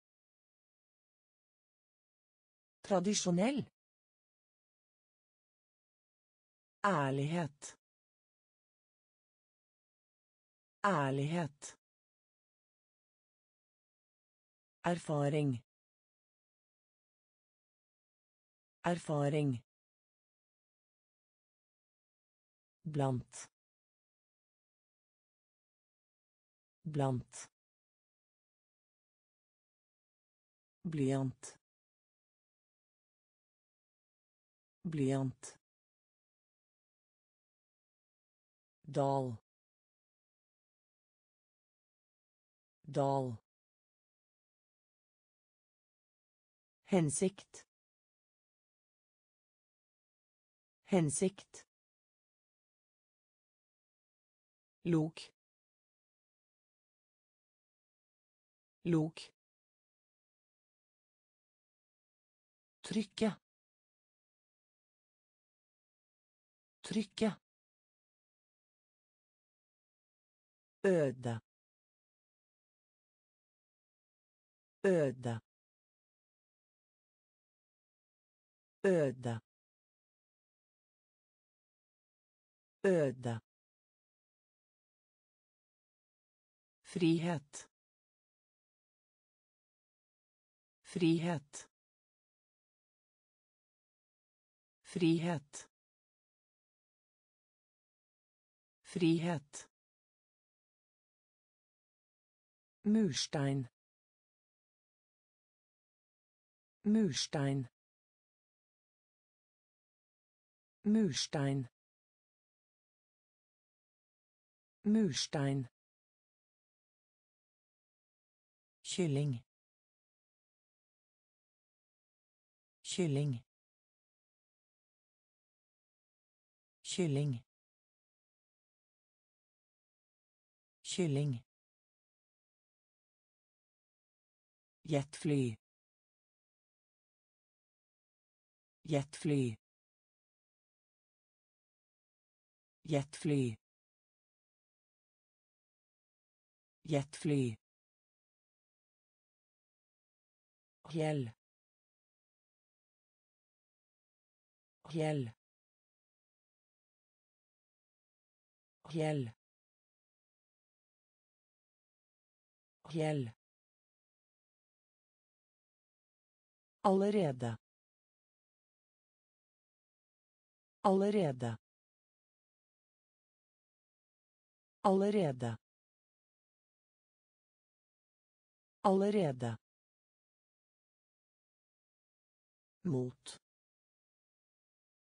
Tradisjonell. Ærlighet. Ærlighet. Erfaring. Erfaring. Blant. Blant. Blyant. Blyant. Dal. Dal. Hensikt. Hensikt. Lok. Lok. Trykke. Trykke. Øde. Øde. Øde. Øde. Frihet. Frihet. Frihet. Frihet. Murstein. Murstein. Murstein. Murstein. Kylling. Kylling. Kylling. Kylling. Jetfly. Jetfly. Jetfly. Jetfly. Hjell. Hjell. Hjell. Hjell. Allerede. Allerede. Allerede. Allerede. Mot.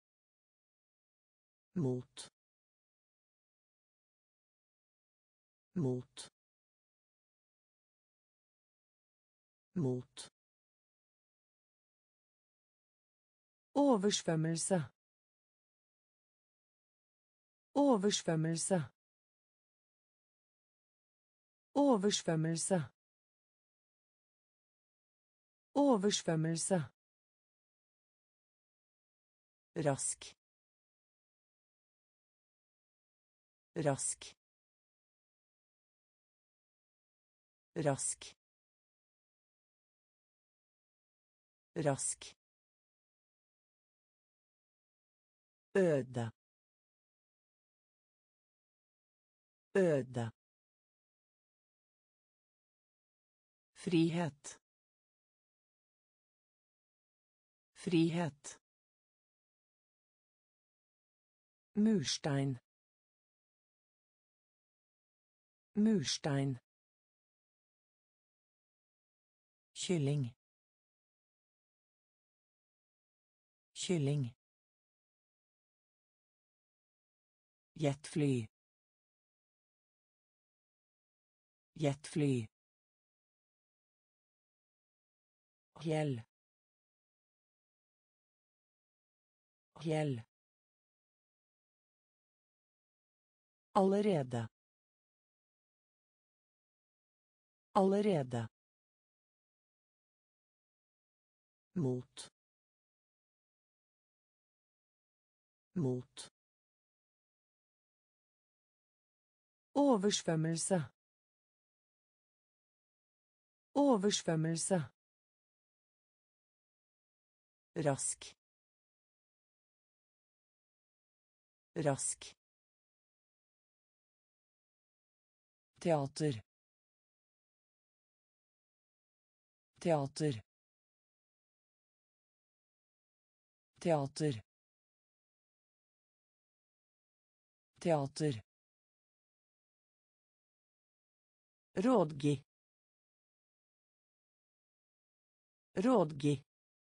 Mot. mot mot oversvømmelse oversvømmelse oversvømmelse oversvømmelse rask rask rask rask øde øde frihet frihet murstein murstein kylling kylling jetfly jetfly Hjell. Hjell. Allerede. Allerede. Mot. Mot. Oversvømmelse. Oversvømmelse. Rask. Rask. Teater. Teater. Teater. Teater. Rådgi. Rådgi.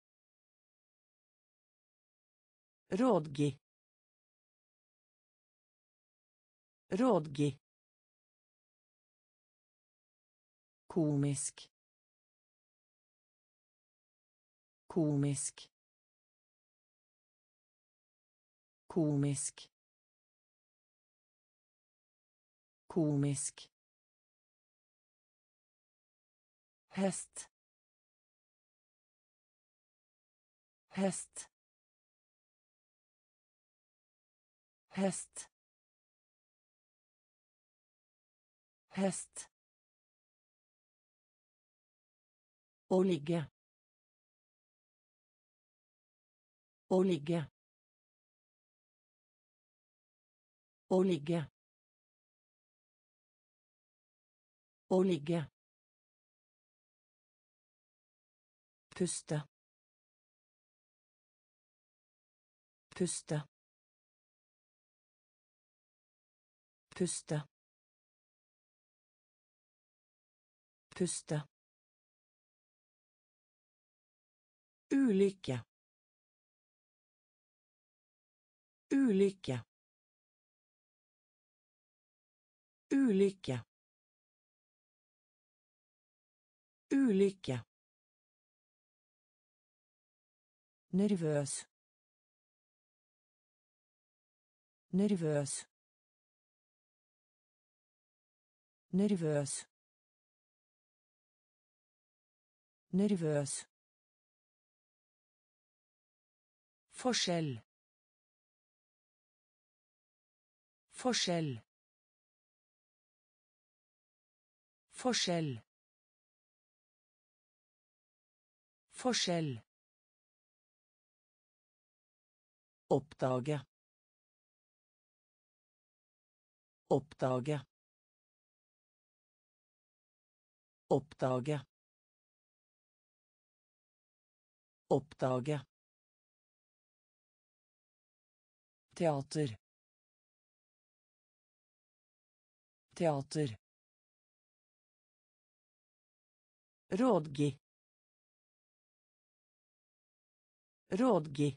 Rådgi. Rådgi. Komisk. Komisk. Komisk. Komisk. Hest. Hest. Hest. Hest. Å ligge. Å ligge. Å ligge. Å ligge. Puste. Puste. Puste. Puste. Ulykke. Ulykke. Ulykke. Ulykke. Nervøs. Nervøs. Nervøs. Nervøs. Forskjell. Forskjell. Forskjell. Forskjell. Oppdage. Oppdage. Oppdage. Oppdage. Teater. Teater. Rådgi. Rådgi.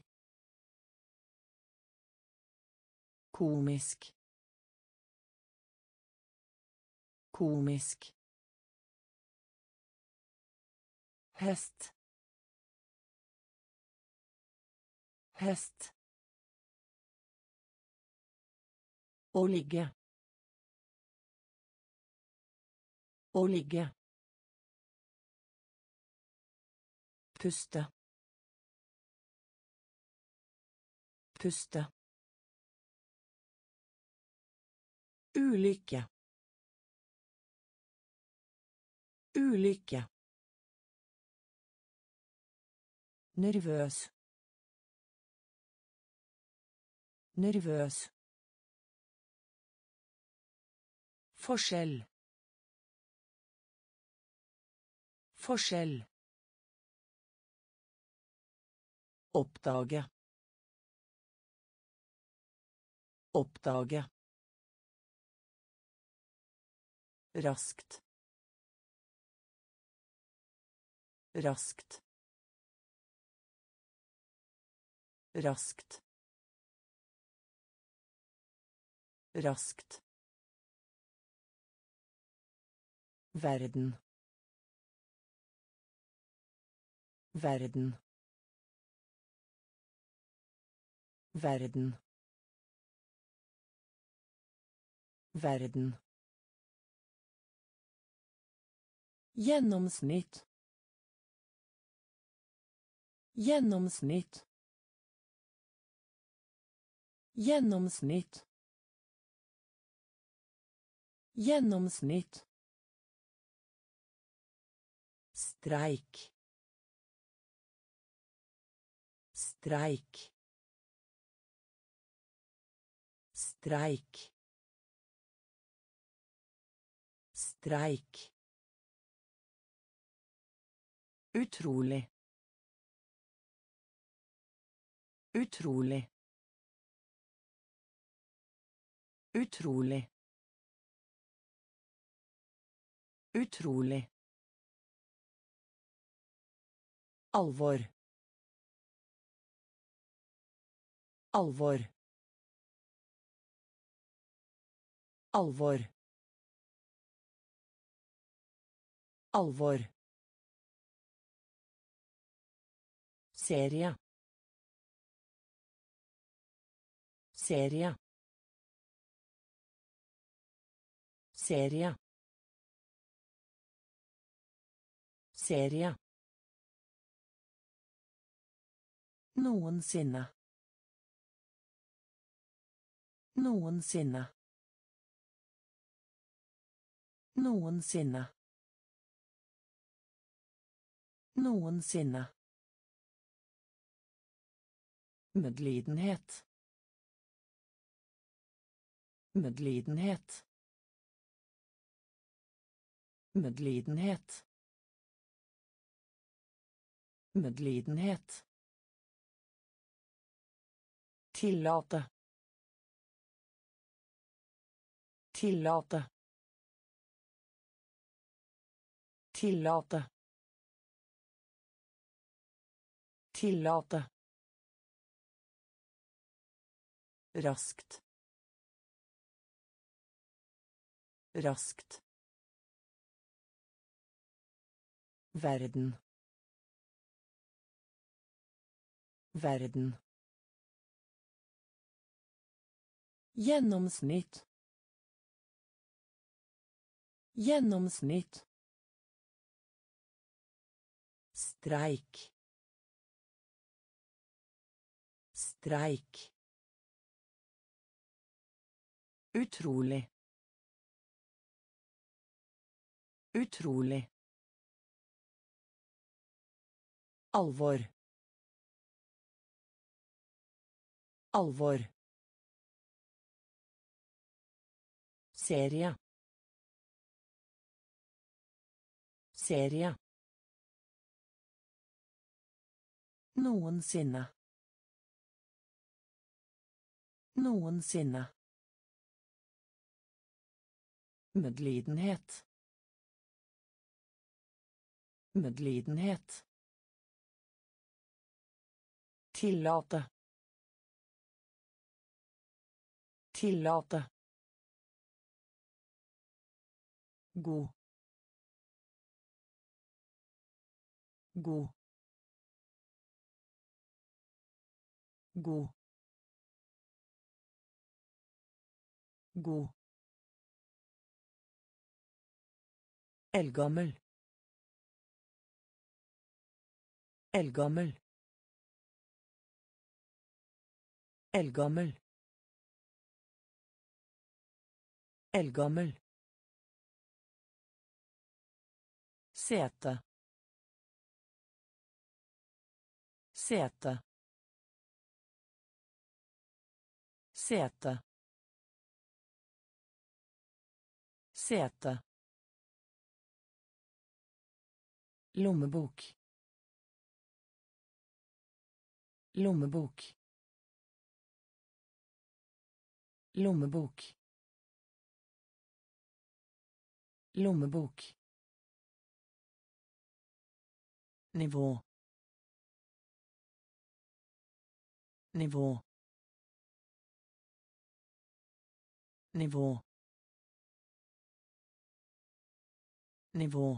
Komisk. Komisk. Hest. Hest. Å ligge. Å ligge. Puste. Puste. Ulykke. Ulykke. Nervøs. Nervøs. Forskjell. Forskjell. Oppdage. Oppdage. Raskt. Raskt. Raskt. Raskt. Verden. Verden. Verden. Verden. Gjennomsnitt. Gjennomsnitt. Gjennomsnitt. Gjennomsnitt. Streik. Streik. Streik. Streik. Utrolig. Utrolig. Utrolig. Utrolig. Alvor. Alvor. Alvor. Alvor. Serie. Serie. Serie. Serie. Noensinne. Noensinne. Noensinne. Noensinne. Medlidenhet. Medlidenhet. Medlidenhet. Medlidenhet. Tillate. Tillate. Tillate. Tillate. Raskt. Raskt. Verden. Verden. Gjennomsnitt. Gjennomsnitt. Streik. Streik. Utrolig. Utrolig. Alvor. Alvor. Serie. Serie. Noensinne. Noensinne. Medlidenhet. Medlidenhet. Tillate. Tillate. God. God. God. God. Eldgammel. Eldgammel. Eldgammel. Eldgammel. Sete. Sete. Sete. Sete. Lommebok. Lommebok. Lommebok. Lommebok. Nivå. Nivå. Nivå. Nivå.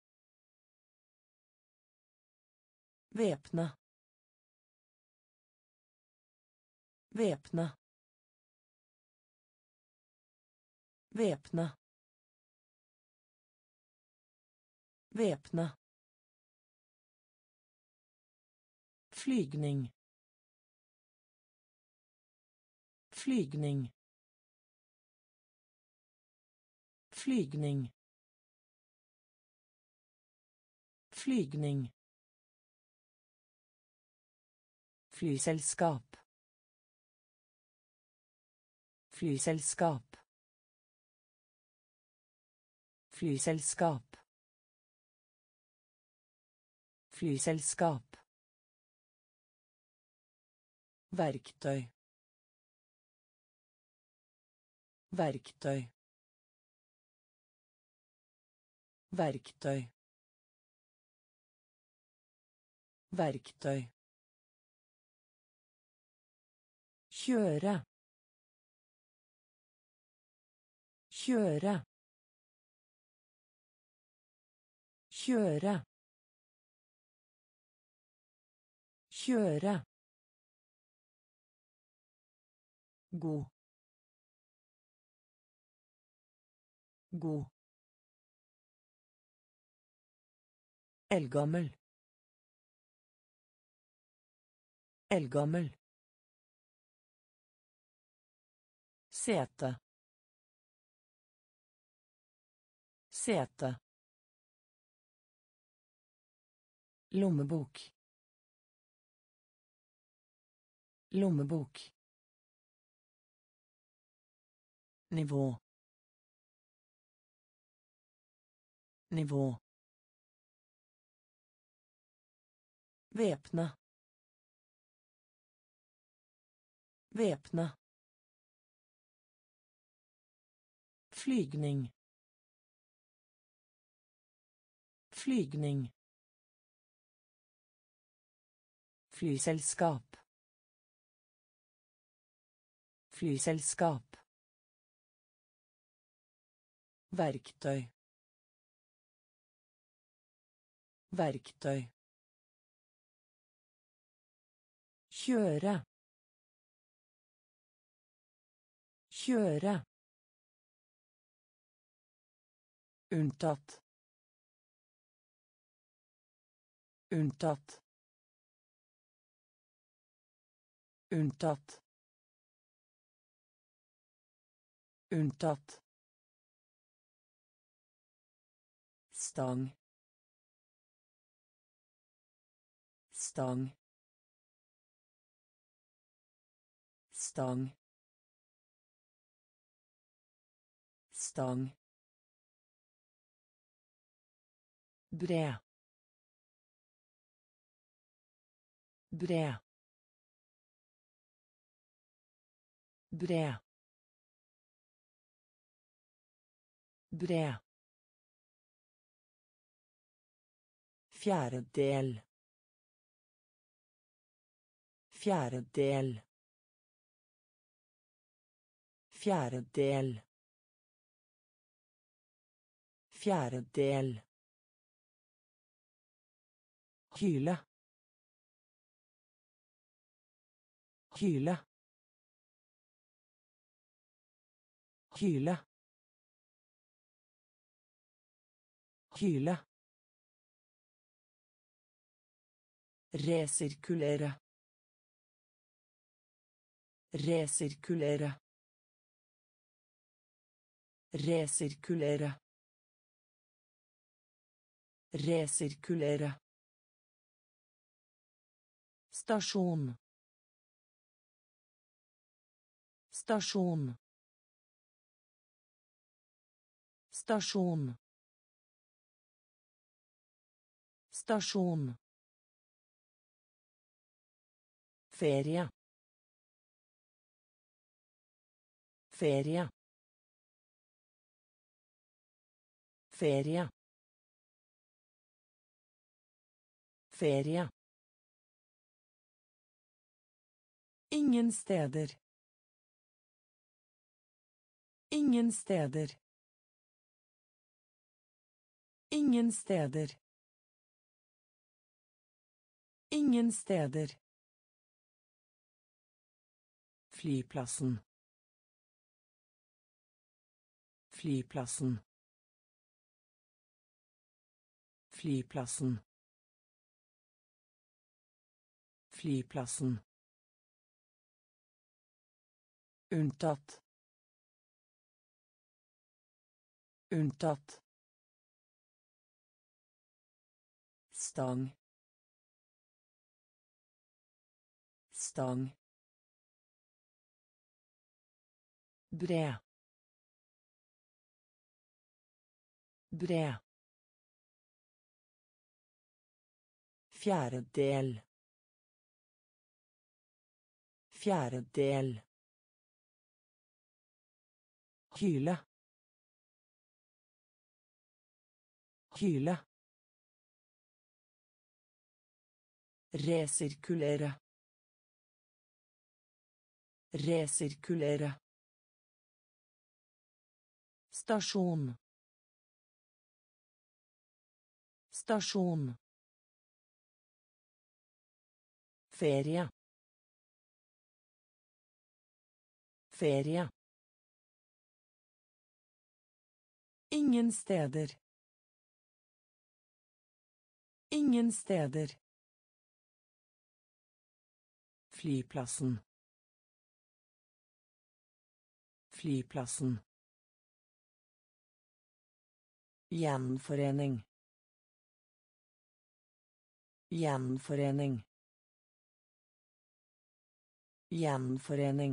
Væpne. Væpne. Væpne. Væpne. Flygning. Flygning. Flygning. Flygning. Flyselskap. Flyselskap. Flyselskap. Flyselskap. Verktøy. Verktøy. Verktøy. Verktøy. Kjøre. Kjøre. Kjøre. Kjøre. God. God. Eldgammel. Eldgammel. Sete. Sete. Lommebok. Lommebok. Nivå. Nivå. Væpne. Væpne. Flygning. Flygning. Flyselskap. Flyselskap. Verktøy. Verktøy. Kjøre. Kjøre. Unntatt. Unntatt. Unntatt. Unntatt. Stang. Stang. Stang. Stang. Bred. Bred. Bred. Bred. Fjerdedel. Fjerdedel. Fjerdedel. Fjerdedel. Kyle. Kyle. Kyle. Kyle. Resirkulere. Resirkulere. Resirkulere. Resirkulere. Stasjon. Stasjon. Stasjon. Stasjon. Ferie. Ferie. Ferie. Ferie. Ingen steder. Ingen steder. Ingen steder. Ingen steder. Flyplassen. Flyplassen. Flyplassen. Flyplassen. Unntatt. Unntatt. Stang. Stang. Bred. Bred. Fjerdedel. Fjerdedel. Kyle. Kyle. Resirkulere. Resirkulere. Stasjon. Stasjon. Ferie. Ferie. Ingen steder. Ingen steder. Flyplassen. Flyplassen. Gjenforening. Gjenforening. Gjenforening.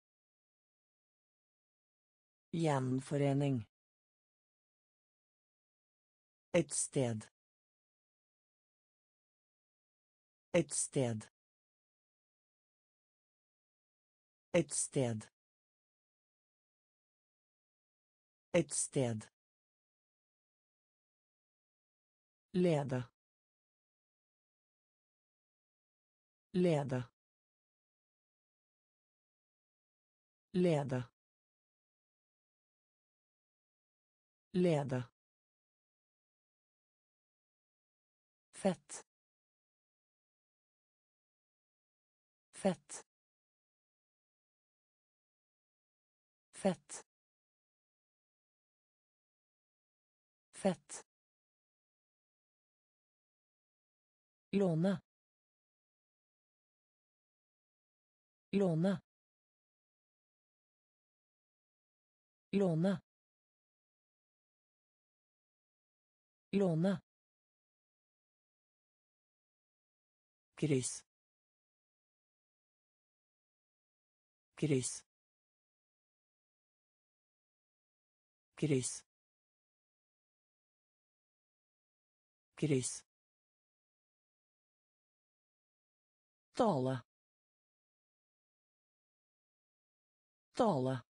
Gjenforening. Et sted. Et sted. Et sted. Et sted. Lede. Lede. Lede. Lede. Fett. Fett. Fett. Fett. Låne. Låne. Låne. Låne. Kryss. Kryss. Kryss. Kryss. Tale. Tale.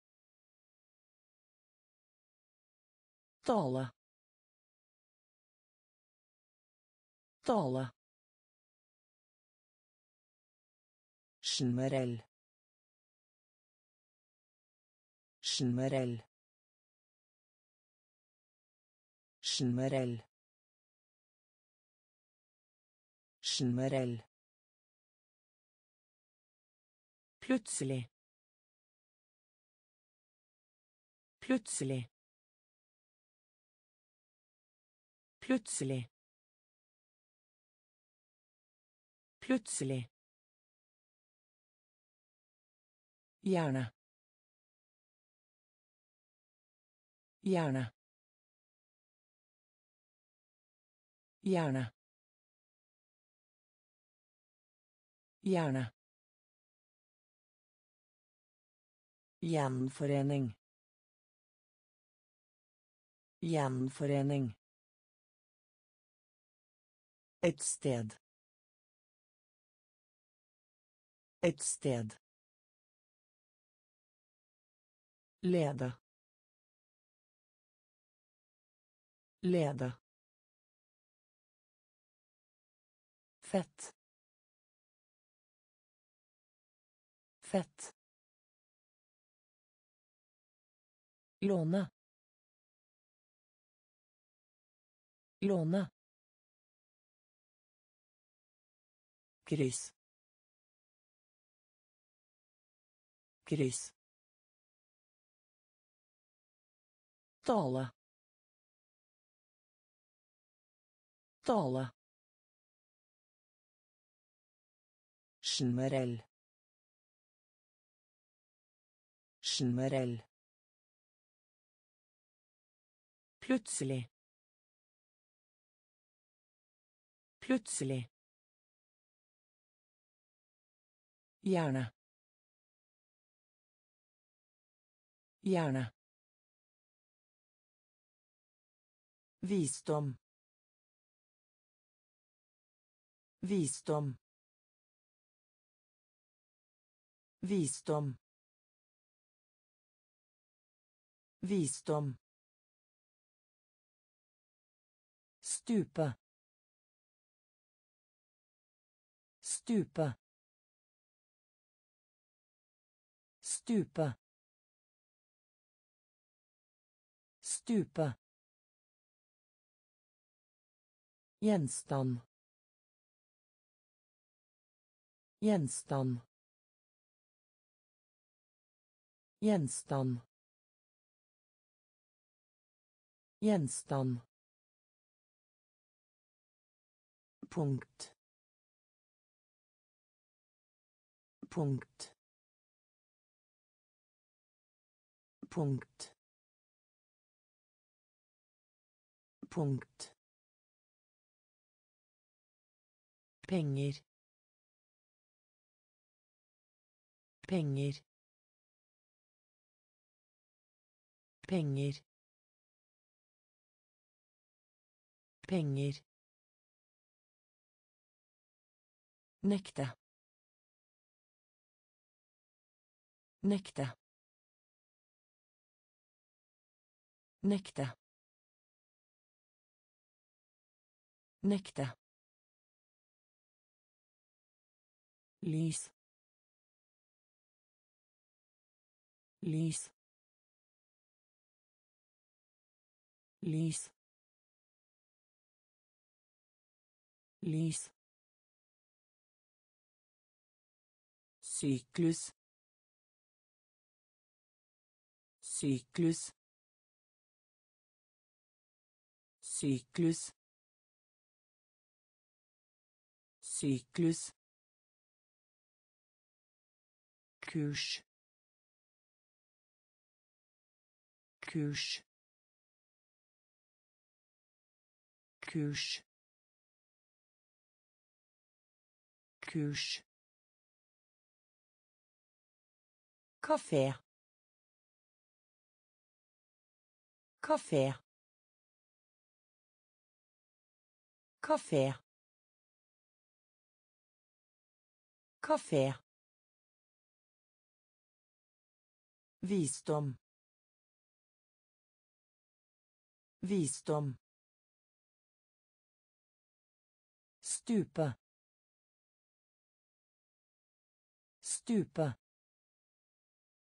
Tale. Tale. Generell. Generell. Generell. Generell. Plutselig. Plutselig. Plutselig. Plutselig. Gjerne. Gjerne. Gjerne. Gjerne. Gjenforening. Gjenforening. Et sted. Et sted. Lede. Lede. Fett. Fett. Låne. Låne. Kryss. Kryss. Tale. Tale. Generell. Generell. Plutselig. Plutselig. Gjerne. Gjerne. Visdom. Visdom. Visdom. Visdom. Stupe. Stupe. Stupe. Stupe. Gjenstand. Gjenstand. Gjenstand. Gjenstand. Punkt. Punkt. Punkt. Punkt. Penger. Penger. Penger. Penger. Nekte. Nekte. Nekte. Nekte. Lys. Lys. Lys. Lys. Syklus. Syklus. Syklus. Syklus. Kurs. Kurs. Kurs. Kurs. Kafé. Kafé. Kafé. Kafé. Visdom. Visdom. Stupe. Stupe.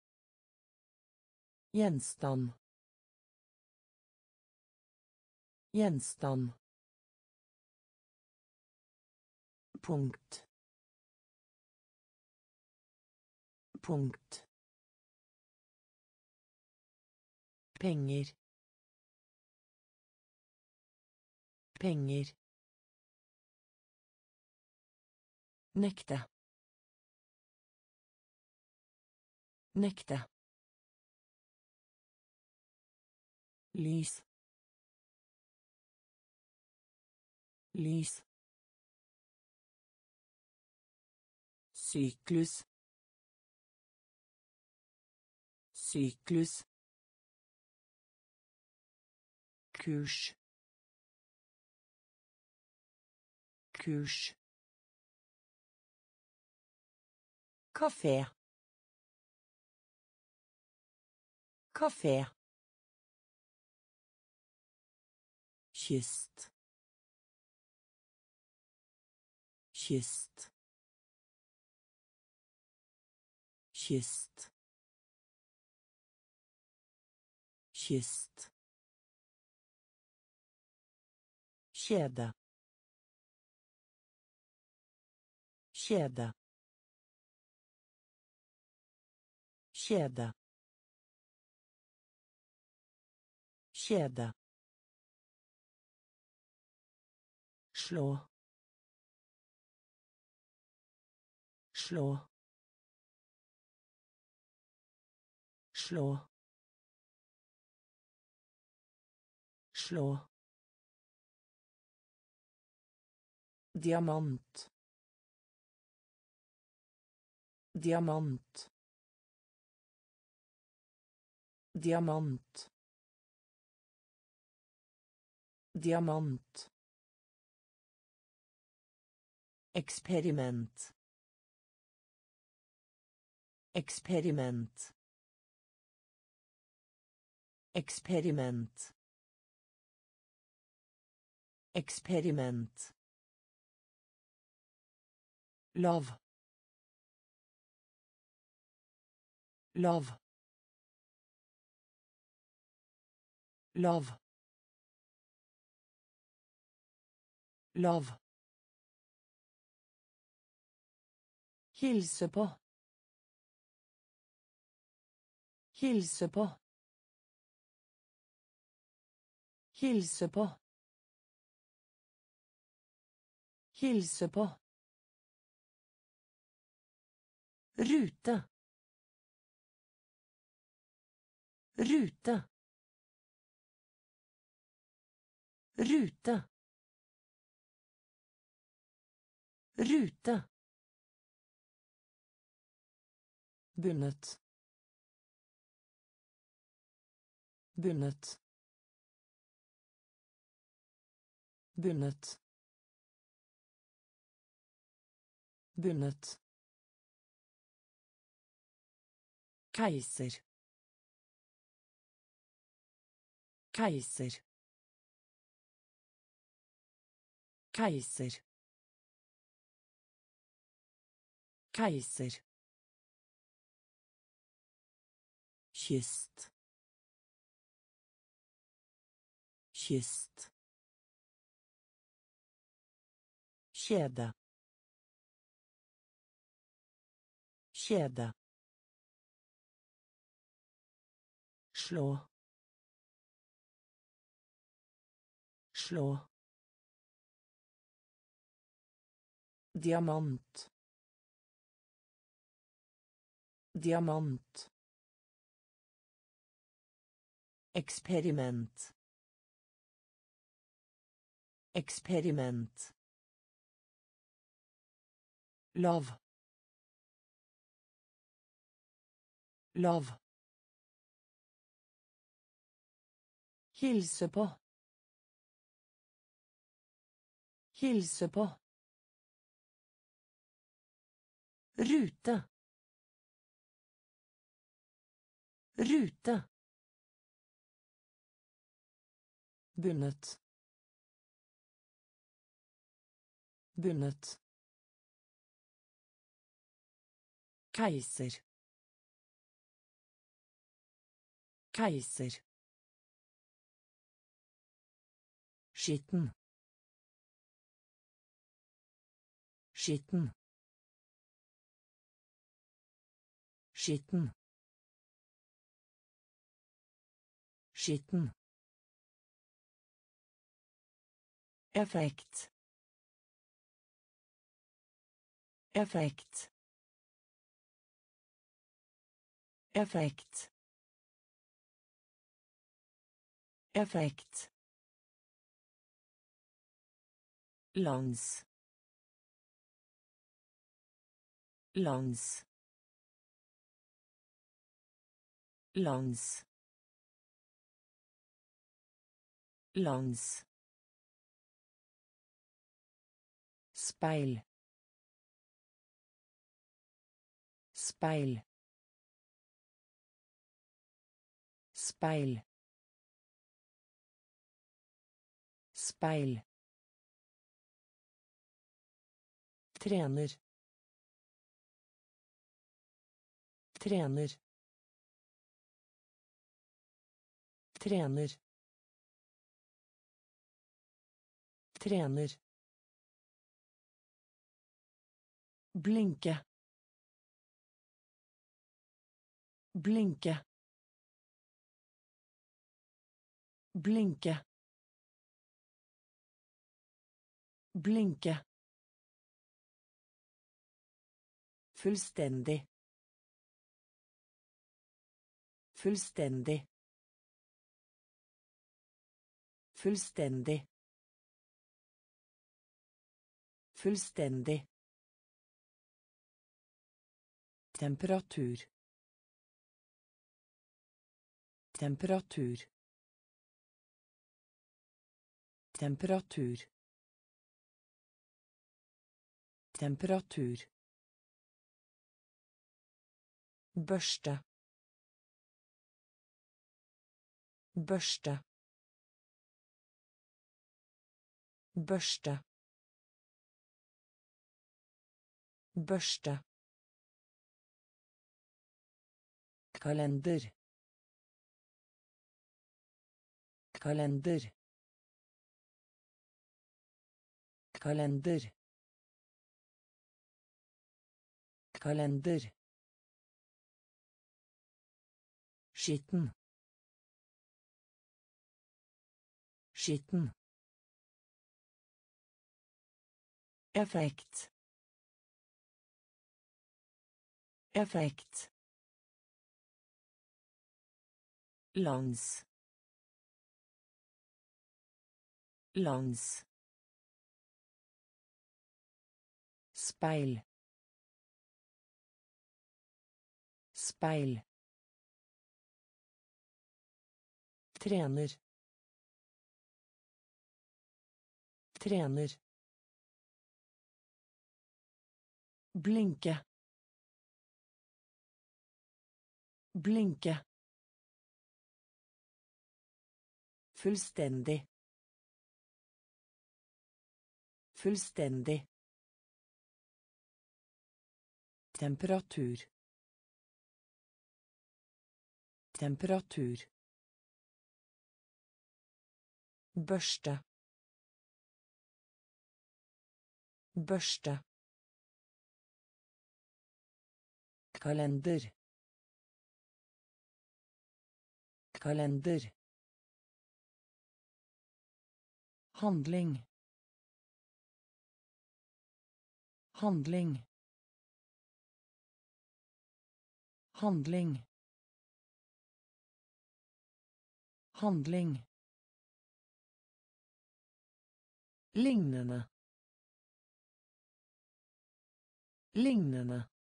Gjenstand. Gjenstand. Punkt. Punkt. Penger. Penger. Nekte. Nekte. Lys. Lys. Syklus. Syklus. Kurs. Kurs. Kafé. Kafé. Kyst. Kyst. Kyst. Kyst. Kjede. Kjede. Kjede. Kjede. Slå. Slå. Slå. Slå. Diamant. Diamant. Diamant. Diamant. Eksperiment. Eksperiment. Eksperiment. Eksperiment. Lav. Lav. Lav. Lav. Hilse på. Hilse på. Hilse på. Hilse på. Rute. Rute. Rute. Rute. Bundet. Bundet. Bundet. Bundet. Keiser. Keiser. Keiser. Keiser. Kyst. Kyst. Kjede. Kjede. Slå. Slå. Diamant. Diamant. Eksperiment. Eksperiment. Lav. Lav. Hilse på. Hilse på. Rute. Rute. Bundet. Bundet. Keiser. Keiser. Skitten. Skitten. Skitten. Skitten. Effekt. Effekt. Effekt. Effekt. Lands. Lands. Lands. Lands. Speil. Speil. Speil. Speil. Trener. Trener. Trener. Trener. Blinke. Blinke. Blinke. Blinke. Fullstendig. Fullstendig. Fullstendig. Fullstendig. Temperatur. Temperatur. Temperatur. Temperatur. Børste. Børste. Børste. Børste. Kalender. Kalender. Kalender. Kalender. Skitten. Skitten. Effekt. Effekt. Lands. Lands. Speil. Speil. Trener. Trener. Blinke. Blinke. Fullstendig. Fullstendig. Temperatur. Temperatur. Børste. Børste. Kalender. Kalender. Handling. Handling. Handling. Handling. Lignende. Lignende.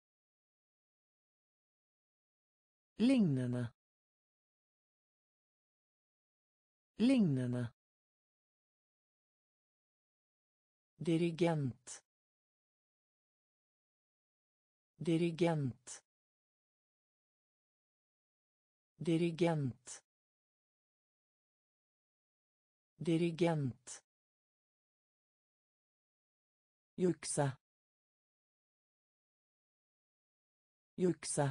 Lignende. Lignende. Dirigent. Dirigent. Dirigent. Dirigent. Jukse. Jukse.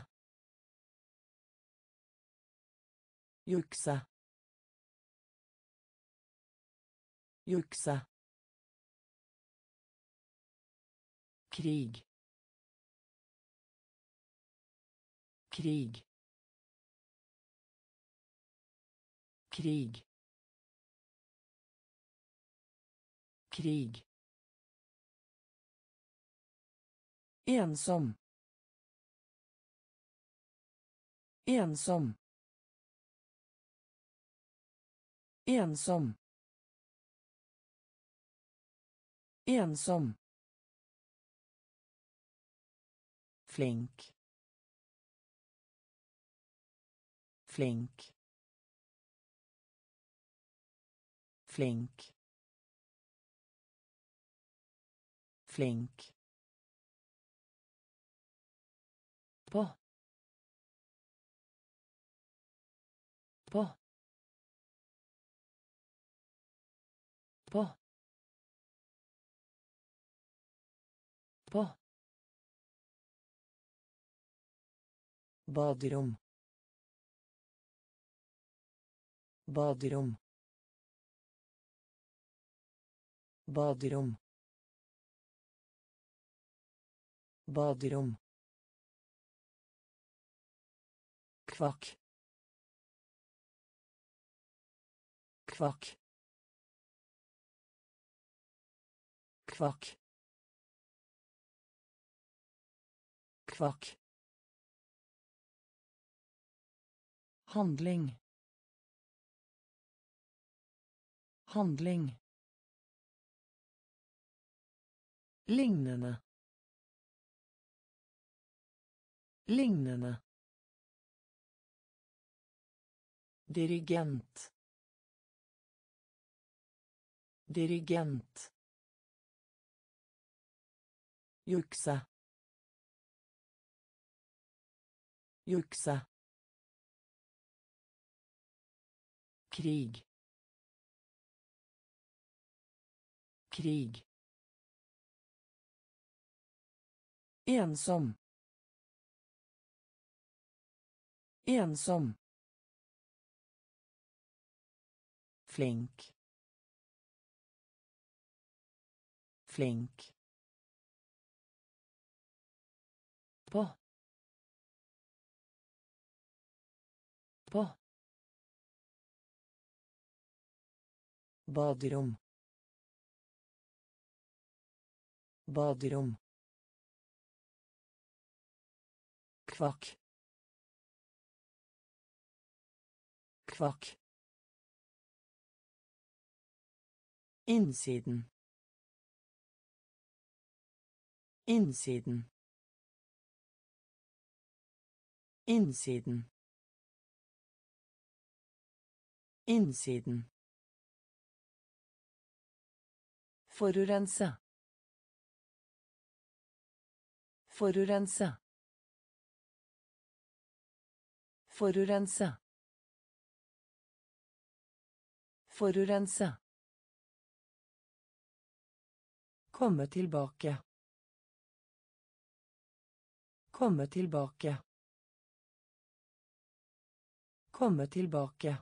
Jukse. Jukse. Krig. Krig. Krig. Krig. Ensom. Ensom. Ensom. Ensom. Flink. Flink. Flink. Flink. På. På. På. På. Baderom. Baderom. Baderom. Baderom. Kvakk. Kvakk. Kvakk. Kvakk. Handling. Handling. Lignende. Lignende. Dirigent. Dirigent. Jukse. Jukse. Krig. Krig. Ensom. Ensom. Flink. Flink. På. På. Baderom. Baderom. Kvakk. Kvakk. Innsiden. Innsiden. Innsiden. Innsiden. Forurense. Forurense. Forurense. Forurense. Komme tilbake. Komme tilbake. Komme tilbake.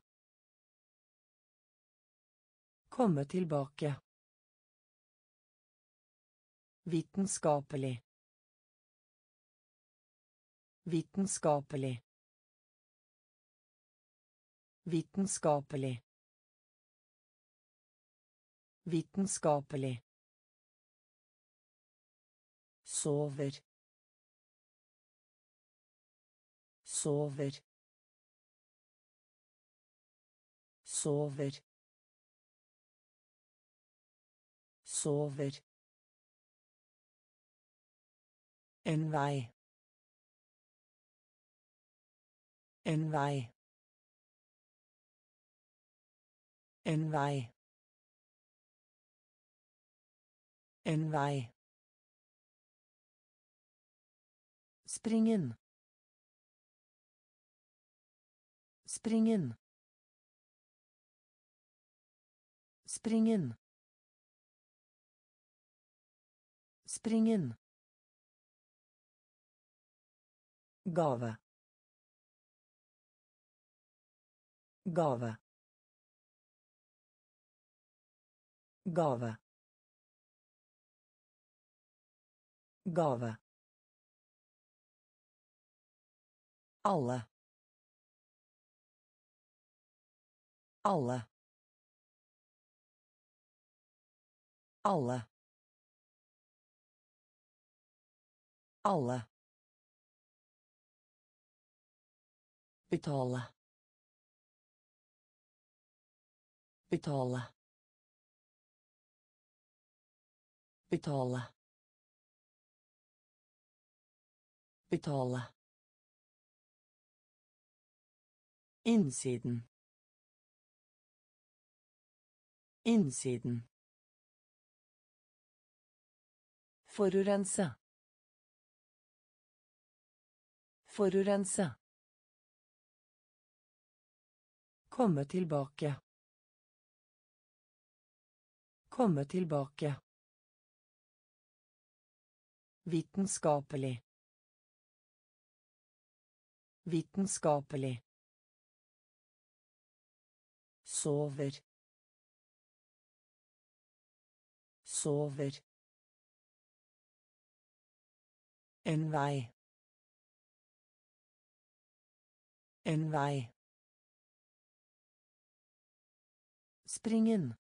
Komme tilbake. Vitenskapelig. Vitenskapelig. Vitenskapelig. Vitenskapelig. Sover. Sover. Sover. Sover. En vei. En vei. En vei. En vei. Springen. Springen. Springen. Springen. Gave. Gave. Gave. Gave. Alle. Alle. Alle. Alle. Betale. Betale. Betale. Betale. Innsiden. Innsiden. Forurense. Forurense. Komme tilbake. Komme tilbake. Vitenskapelig. Vitenskapelig. Sover. Sover. En vei. En vei. Spring inn.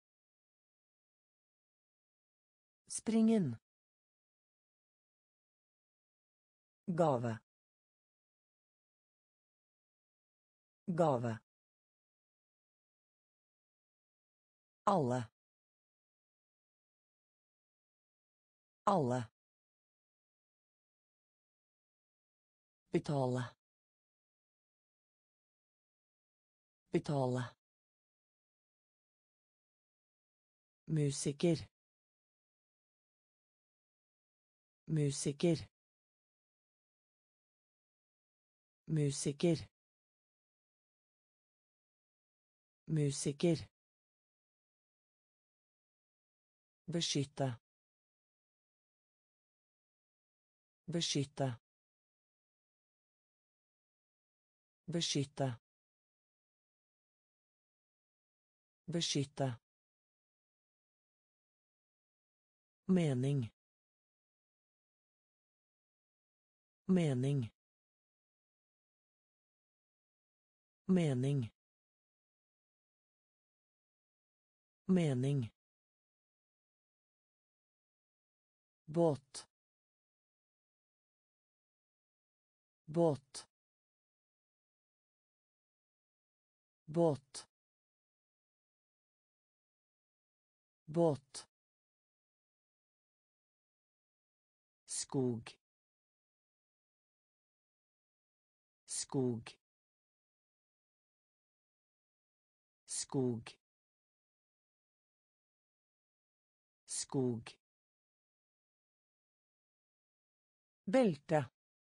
Spring inn. Gave. Gave. Alle. Alle. Betale. Betale. Musiker. Musiker. Musiker. Musiker. Beskytte. Beskytte. Beskytte. Beskytte. Mening. Mening. Mening. Mening. Båt. Båt. Båt. Båt. Skog. Skog. Skog. Skog. Belte.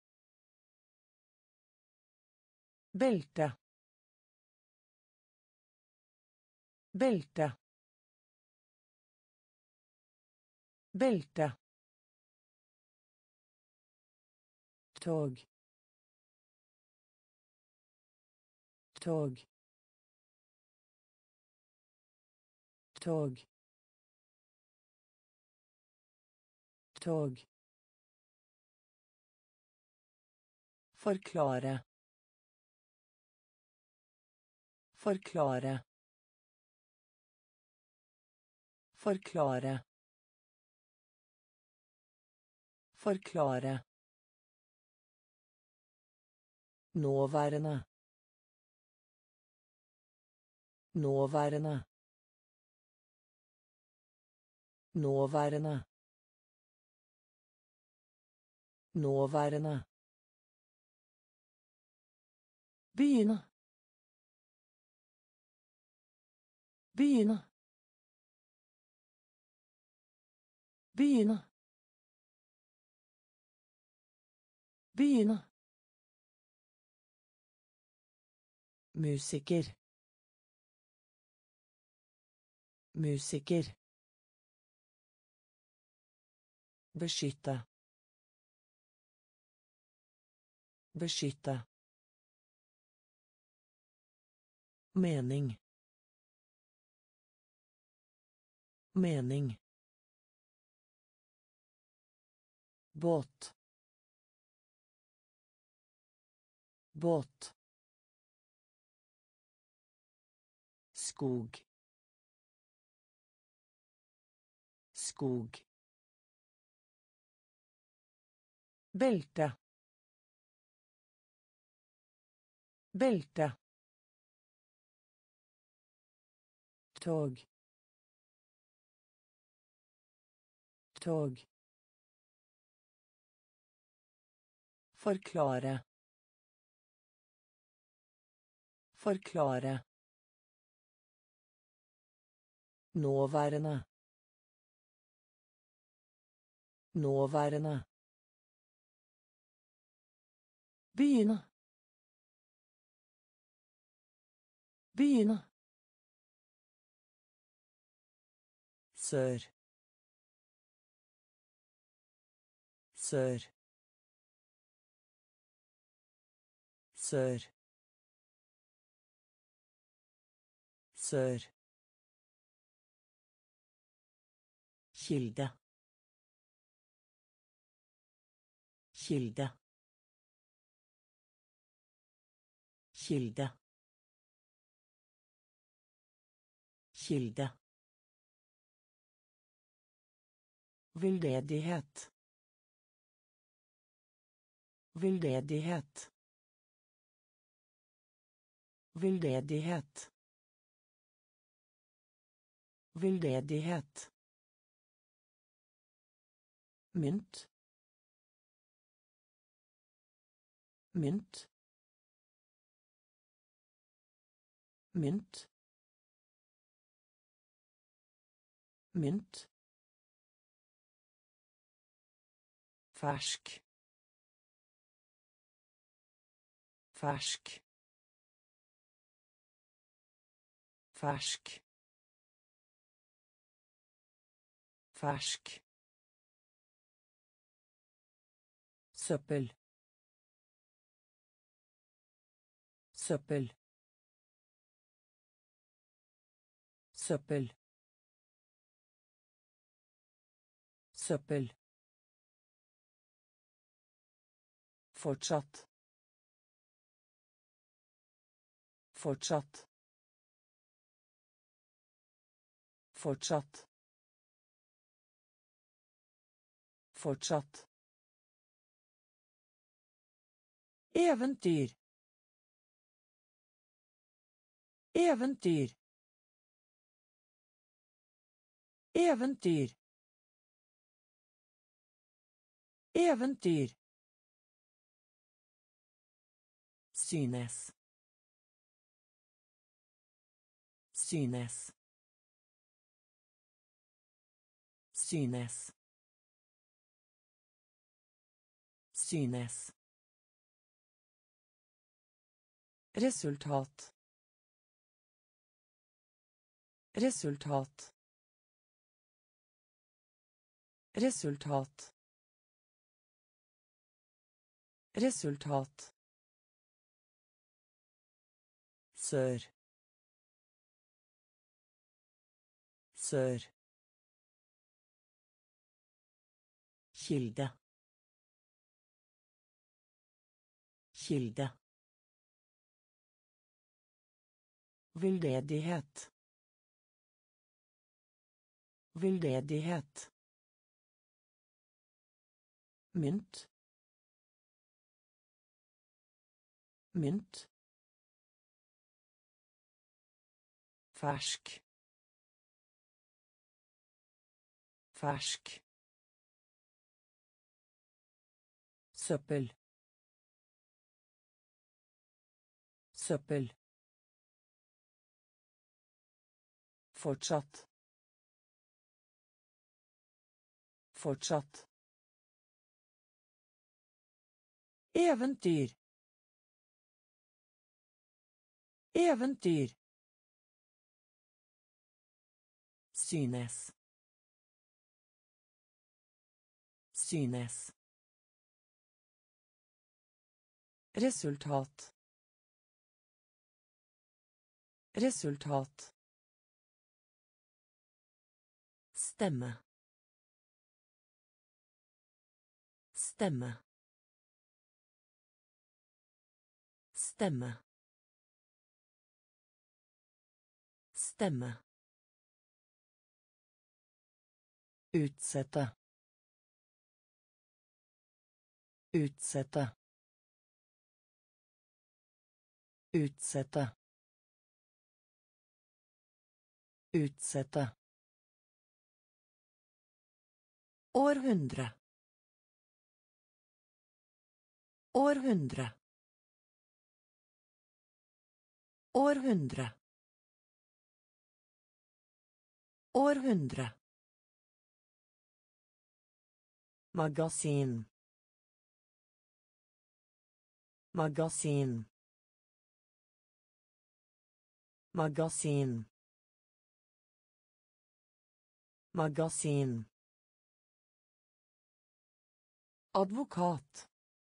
Belte. Belte. Belte. Tog. Tog. Tog. Tog. Forklare. Forklare. Forklare. Forklare. Nåværende. Nåværende. Nåværende. Nåværende. Begynne. Begynne. Begynne. Begynne. Musiker. Musiker. Beskytte. Beskytte. Mening. Mening. Båt. Båt. Skog. Skog. Belte. Belte. Tog. Tog. Forklare. Forklare. Nåværende. Nåværende. Begynne. Begynne. Sør. Sør. Sør. Sør. Kilde. Kilde. Kilde. Kilde. Veldedighet. Veldedighet. Veldedighet. Veldedighet. Mynt. Mynt. Mynt. Mynt. Fersk. Fersk. Fersk. Fersk. Søppel. Søppel. Søppel. Søppel. Fortsatt. Fortsatt. Fortsatt. Fortsatt. Eventyr. Eventyr. Eventyr. Eventyr. Synes. Synes. Synes. Synes. Resultat. Resultat. Resultat. Resultat. Sør. Sør. Kilde. Kilde. Veldedighet. Veldedighet. Mynt. Mynt. Fersk. Fersk. Søppel. Søppel. Fortsatt. Fortsatt. Eventyr. Eventyr. Synes. Synes. Resultat. Resultat. Stemme. Stemme. Stemme. Stemme. Utsette. Utsette. Utsette. Utsette. Århundre. Århundre. Århundre. Århundre. Magasin. Magasin. Magasin. Magasin. Advokat.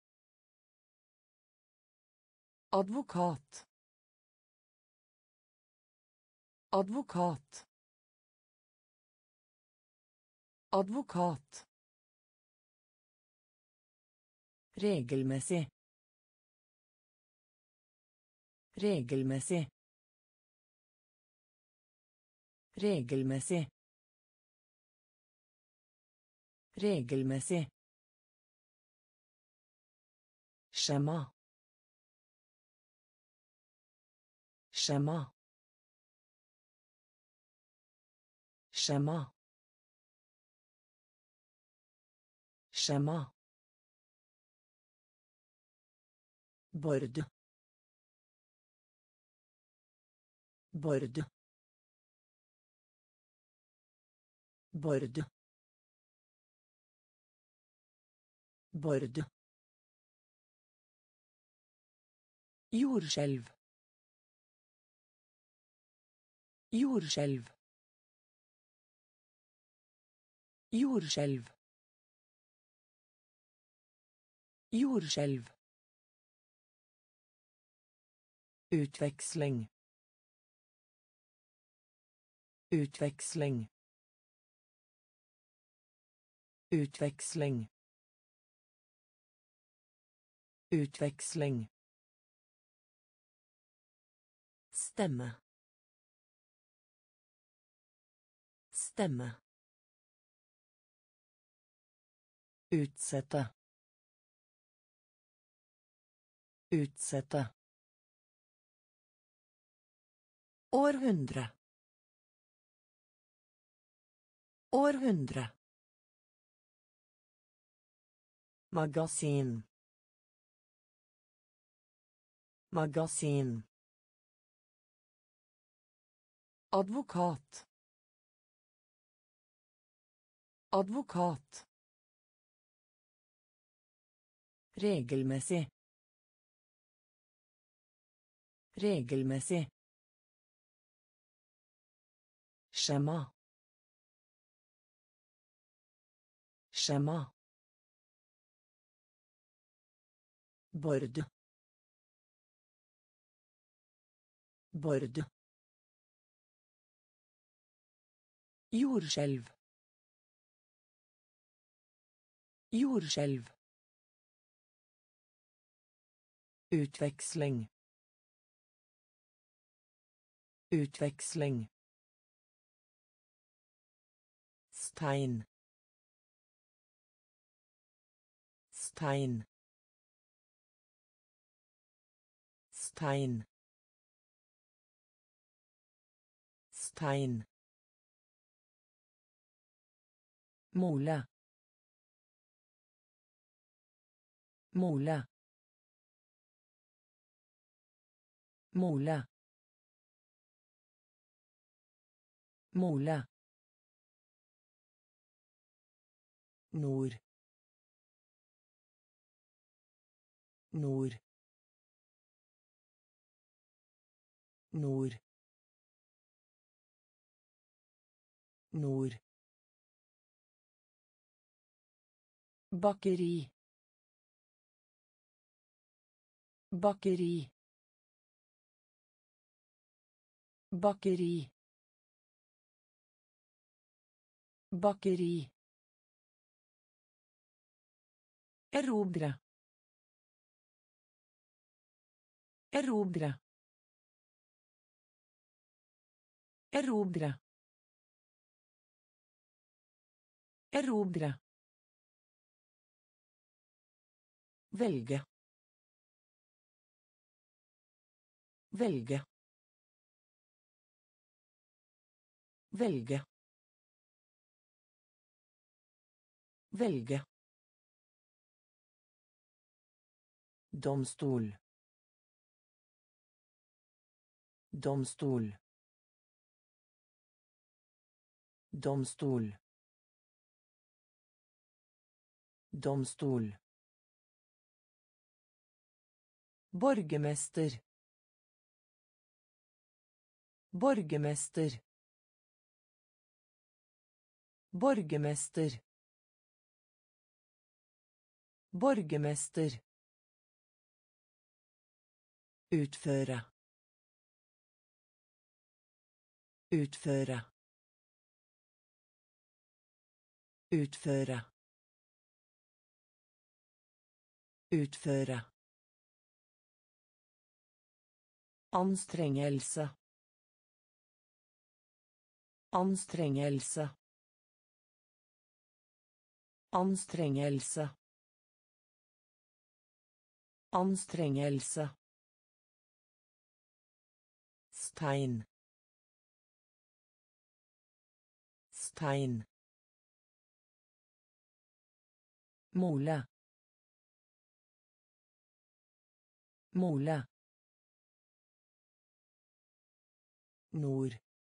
Advokat. Advokat. Advokat. Regelmessig. Regelmessig. Regelmessig. Regelmessig. Skjema. Skjema. Skjema. Skjema. Bord. Bord. Bord. Bord. Jordskjelv. Jordskjelv. Jordskjelv. Jordskjelv. Utveksling. Utveksling. Utveksling. Utveksling. Stemme. Stemme. Utsette. Utsette. Århundre. Århundre. Magasin. Magasin. Advokat. Advokat. Regelmessig. Regelmessig. Skjema. Skjema. Bord. Bord. Jordskjelv. Jordskjelv. Utveksling. Utveksling. Stein. Stein. Stein. Stein. Mole. Mole. Mole. Mole. Nord. Nord. Nord. Nord. Bakeri. Bakeri. Bakeri. Bakeri. Erobre. Erobre. Erobre. Erobre. Velge. Velge. Velge. Velge. Domstol. Domstol. Domstol. Domstol. Borgermester. Borgermester. Borgermester. Borgermester. Utføre. Utføre. Utføre. Utføre. Anstrengelse. Anstrengelse. Anstrengelse. Anstrengelse. Stein. Stein. Mole. Mole. Nord.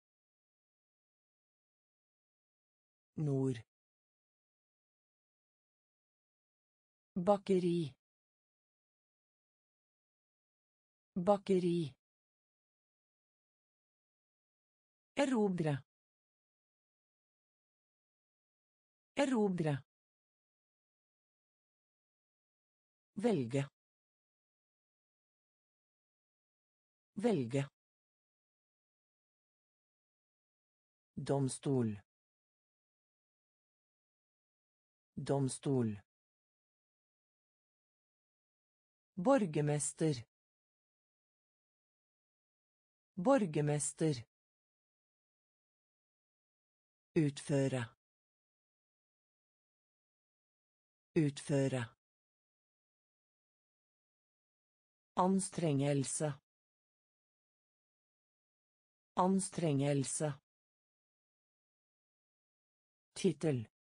Nord. Bakeri. Bakeri. Erobre. Erobre. Velge. Velge. Domstol. Domstol. Borgermester. Borgermester. Utføre. Utføre. Anstrengelse. Anstrengelse. Tittel.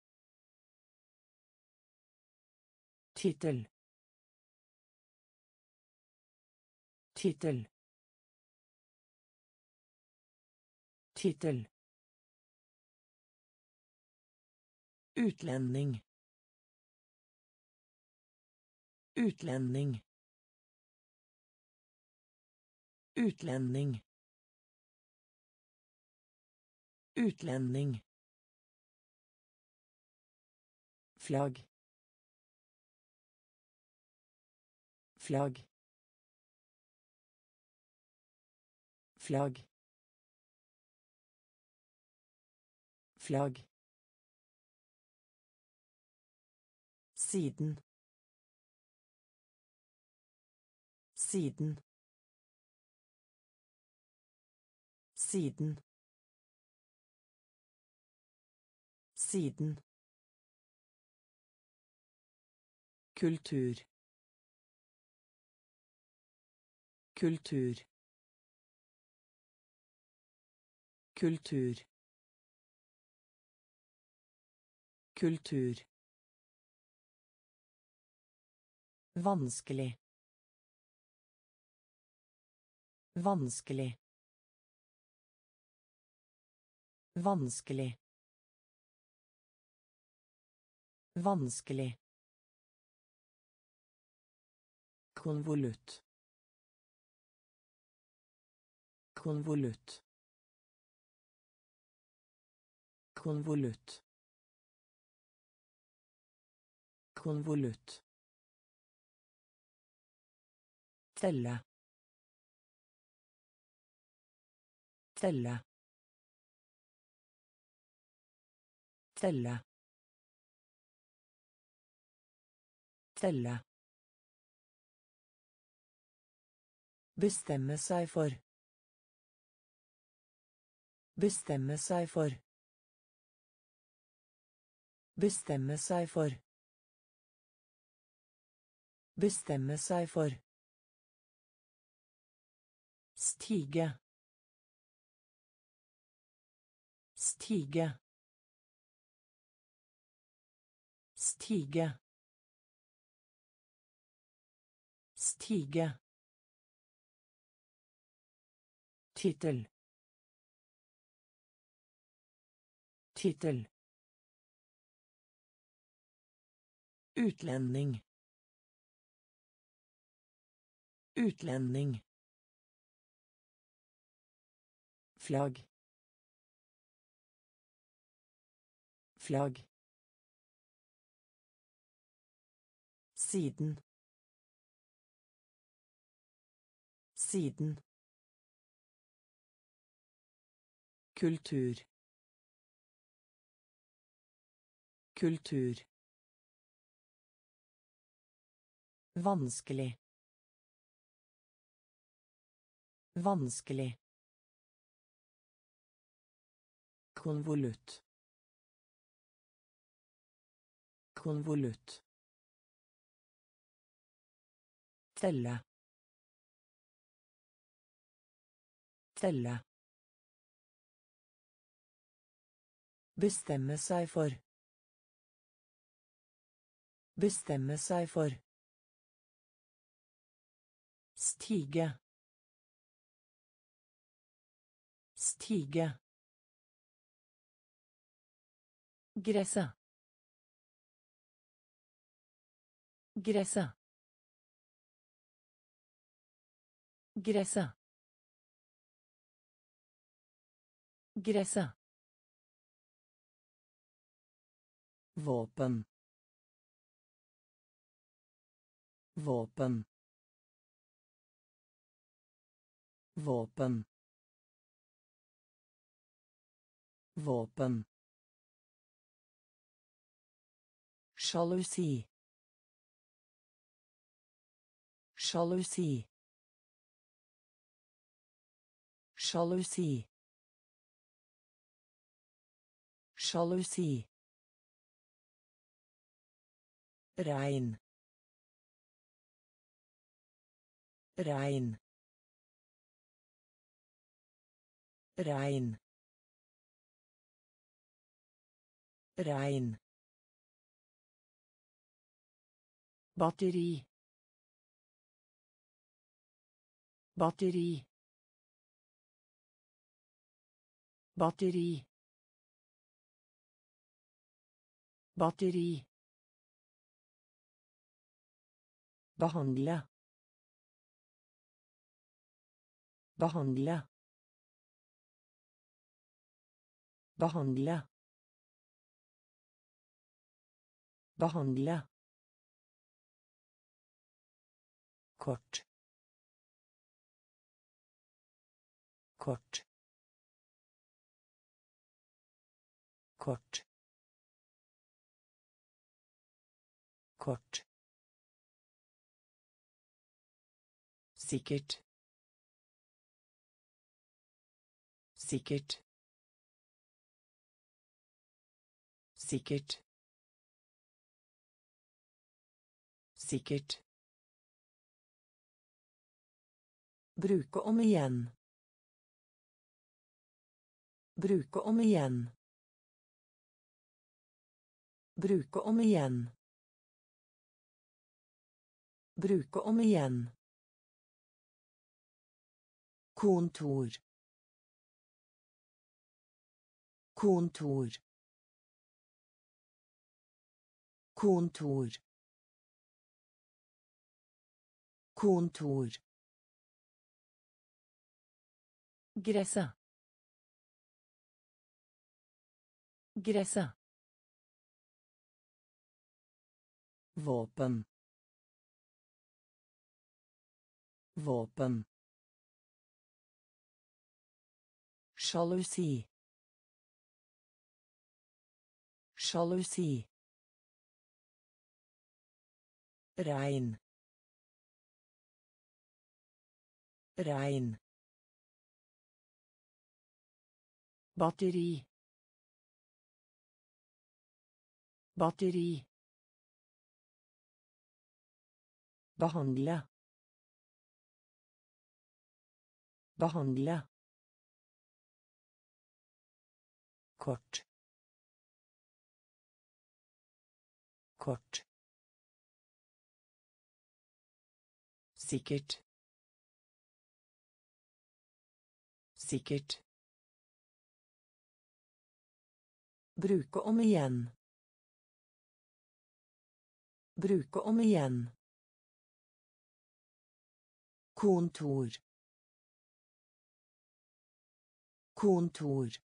Tittel. Tittel. Tittel. Utlending. Utlending. Utlending. Utlending. Flagg. Flagg. Flagg. Flagg. Siden. Siden. Siden. Siden. Kultur. Kultur. Kultur. Kultur. Vanskelig. Vanskelig. Vanskelig. Vanskelig. Konvolutt. Konvolutt. Konvolutt. Konvolutt. Telle. Telle. Telle. Telle. Bestemme seg for. Bestemme seg for. Bestemme seg for. Bestemme seg for. Stige. Stige. Stige. Stige. Tittel. Tittel. Utlending. Utlending. Flagg. Flagg. Siden. Siden. Kultur. Kultur. Vanskelig. Vanskelig. Konvolutt. Konvolutt. Telle. Telle. Bestemme seg for. Bestemme seg for. Stige. Stige. Gresset. Gresset. Gresset. Gresset. Våpen. Våpen. Våpen. Våpen. Sjalusi. Sjalusi. Sjalusi. Sjalusi. Regn. Regn. Regn. Regn. Batteri. Batteri. Batteri. Batteri. Behandle. Behandle. Behandle. Behandle. Kort. Kort. Kort. Kort. Sikkert. Sikkert. Sikkert. Sikkert. Bruke om igjen. Bruke om igjen. Bruke om igjen. Bruke om igjen. Kontor. Kontor. Kontor. Kontor. Gresset. Gresset. Våpen. Våpen. Sjalusi. Sjalusi. Regn. Regn. Batteri. Batteri. Behandle. Behandle. Kort. Kort. Sikkert. Sikkert. Bruke om igjen. Bruke om igjen. Kontor. Kontor.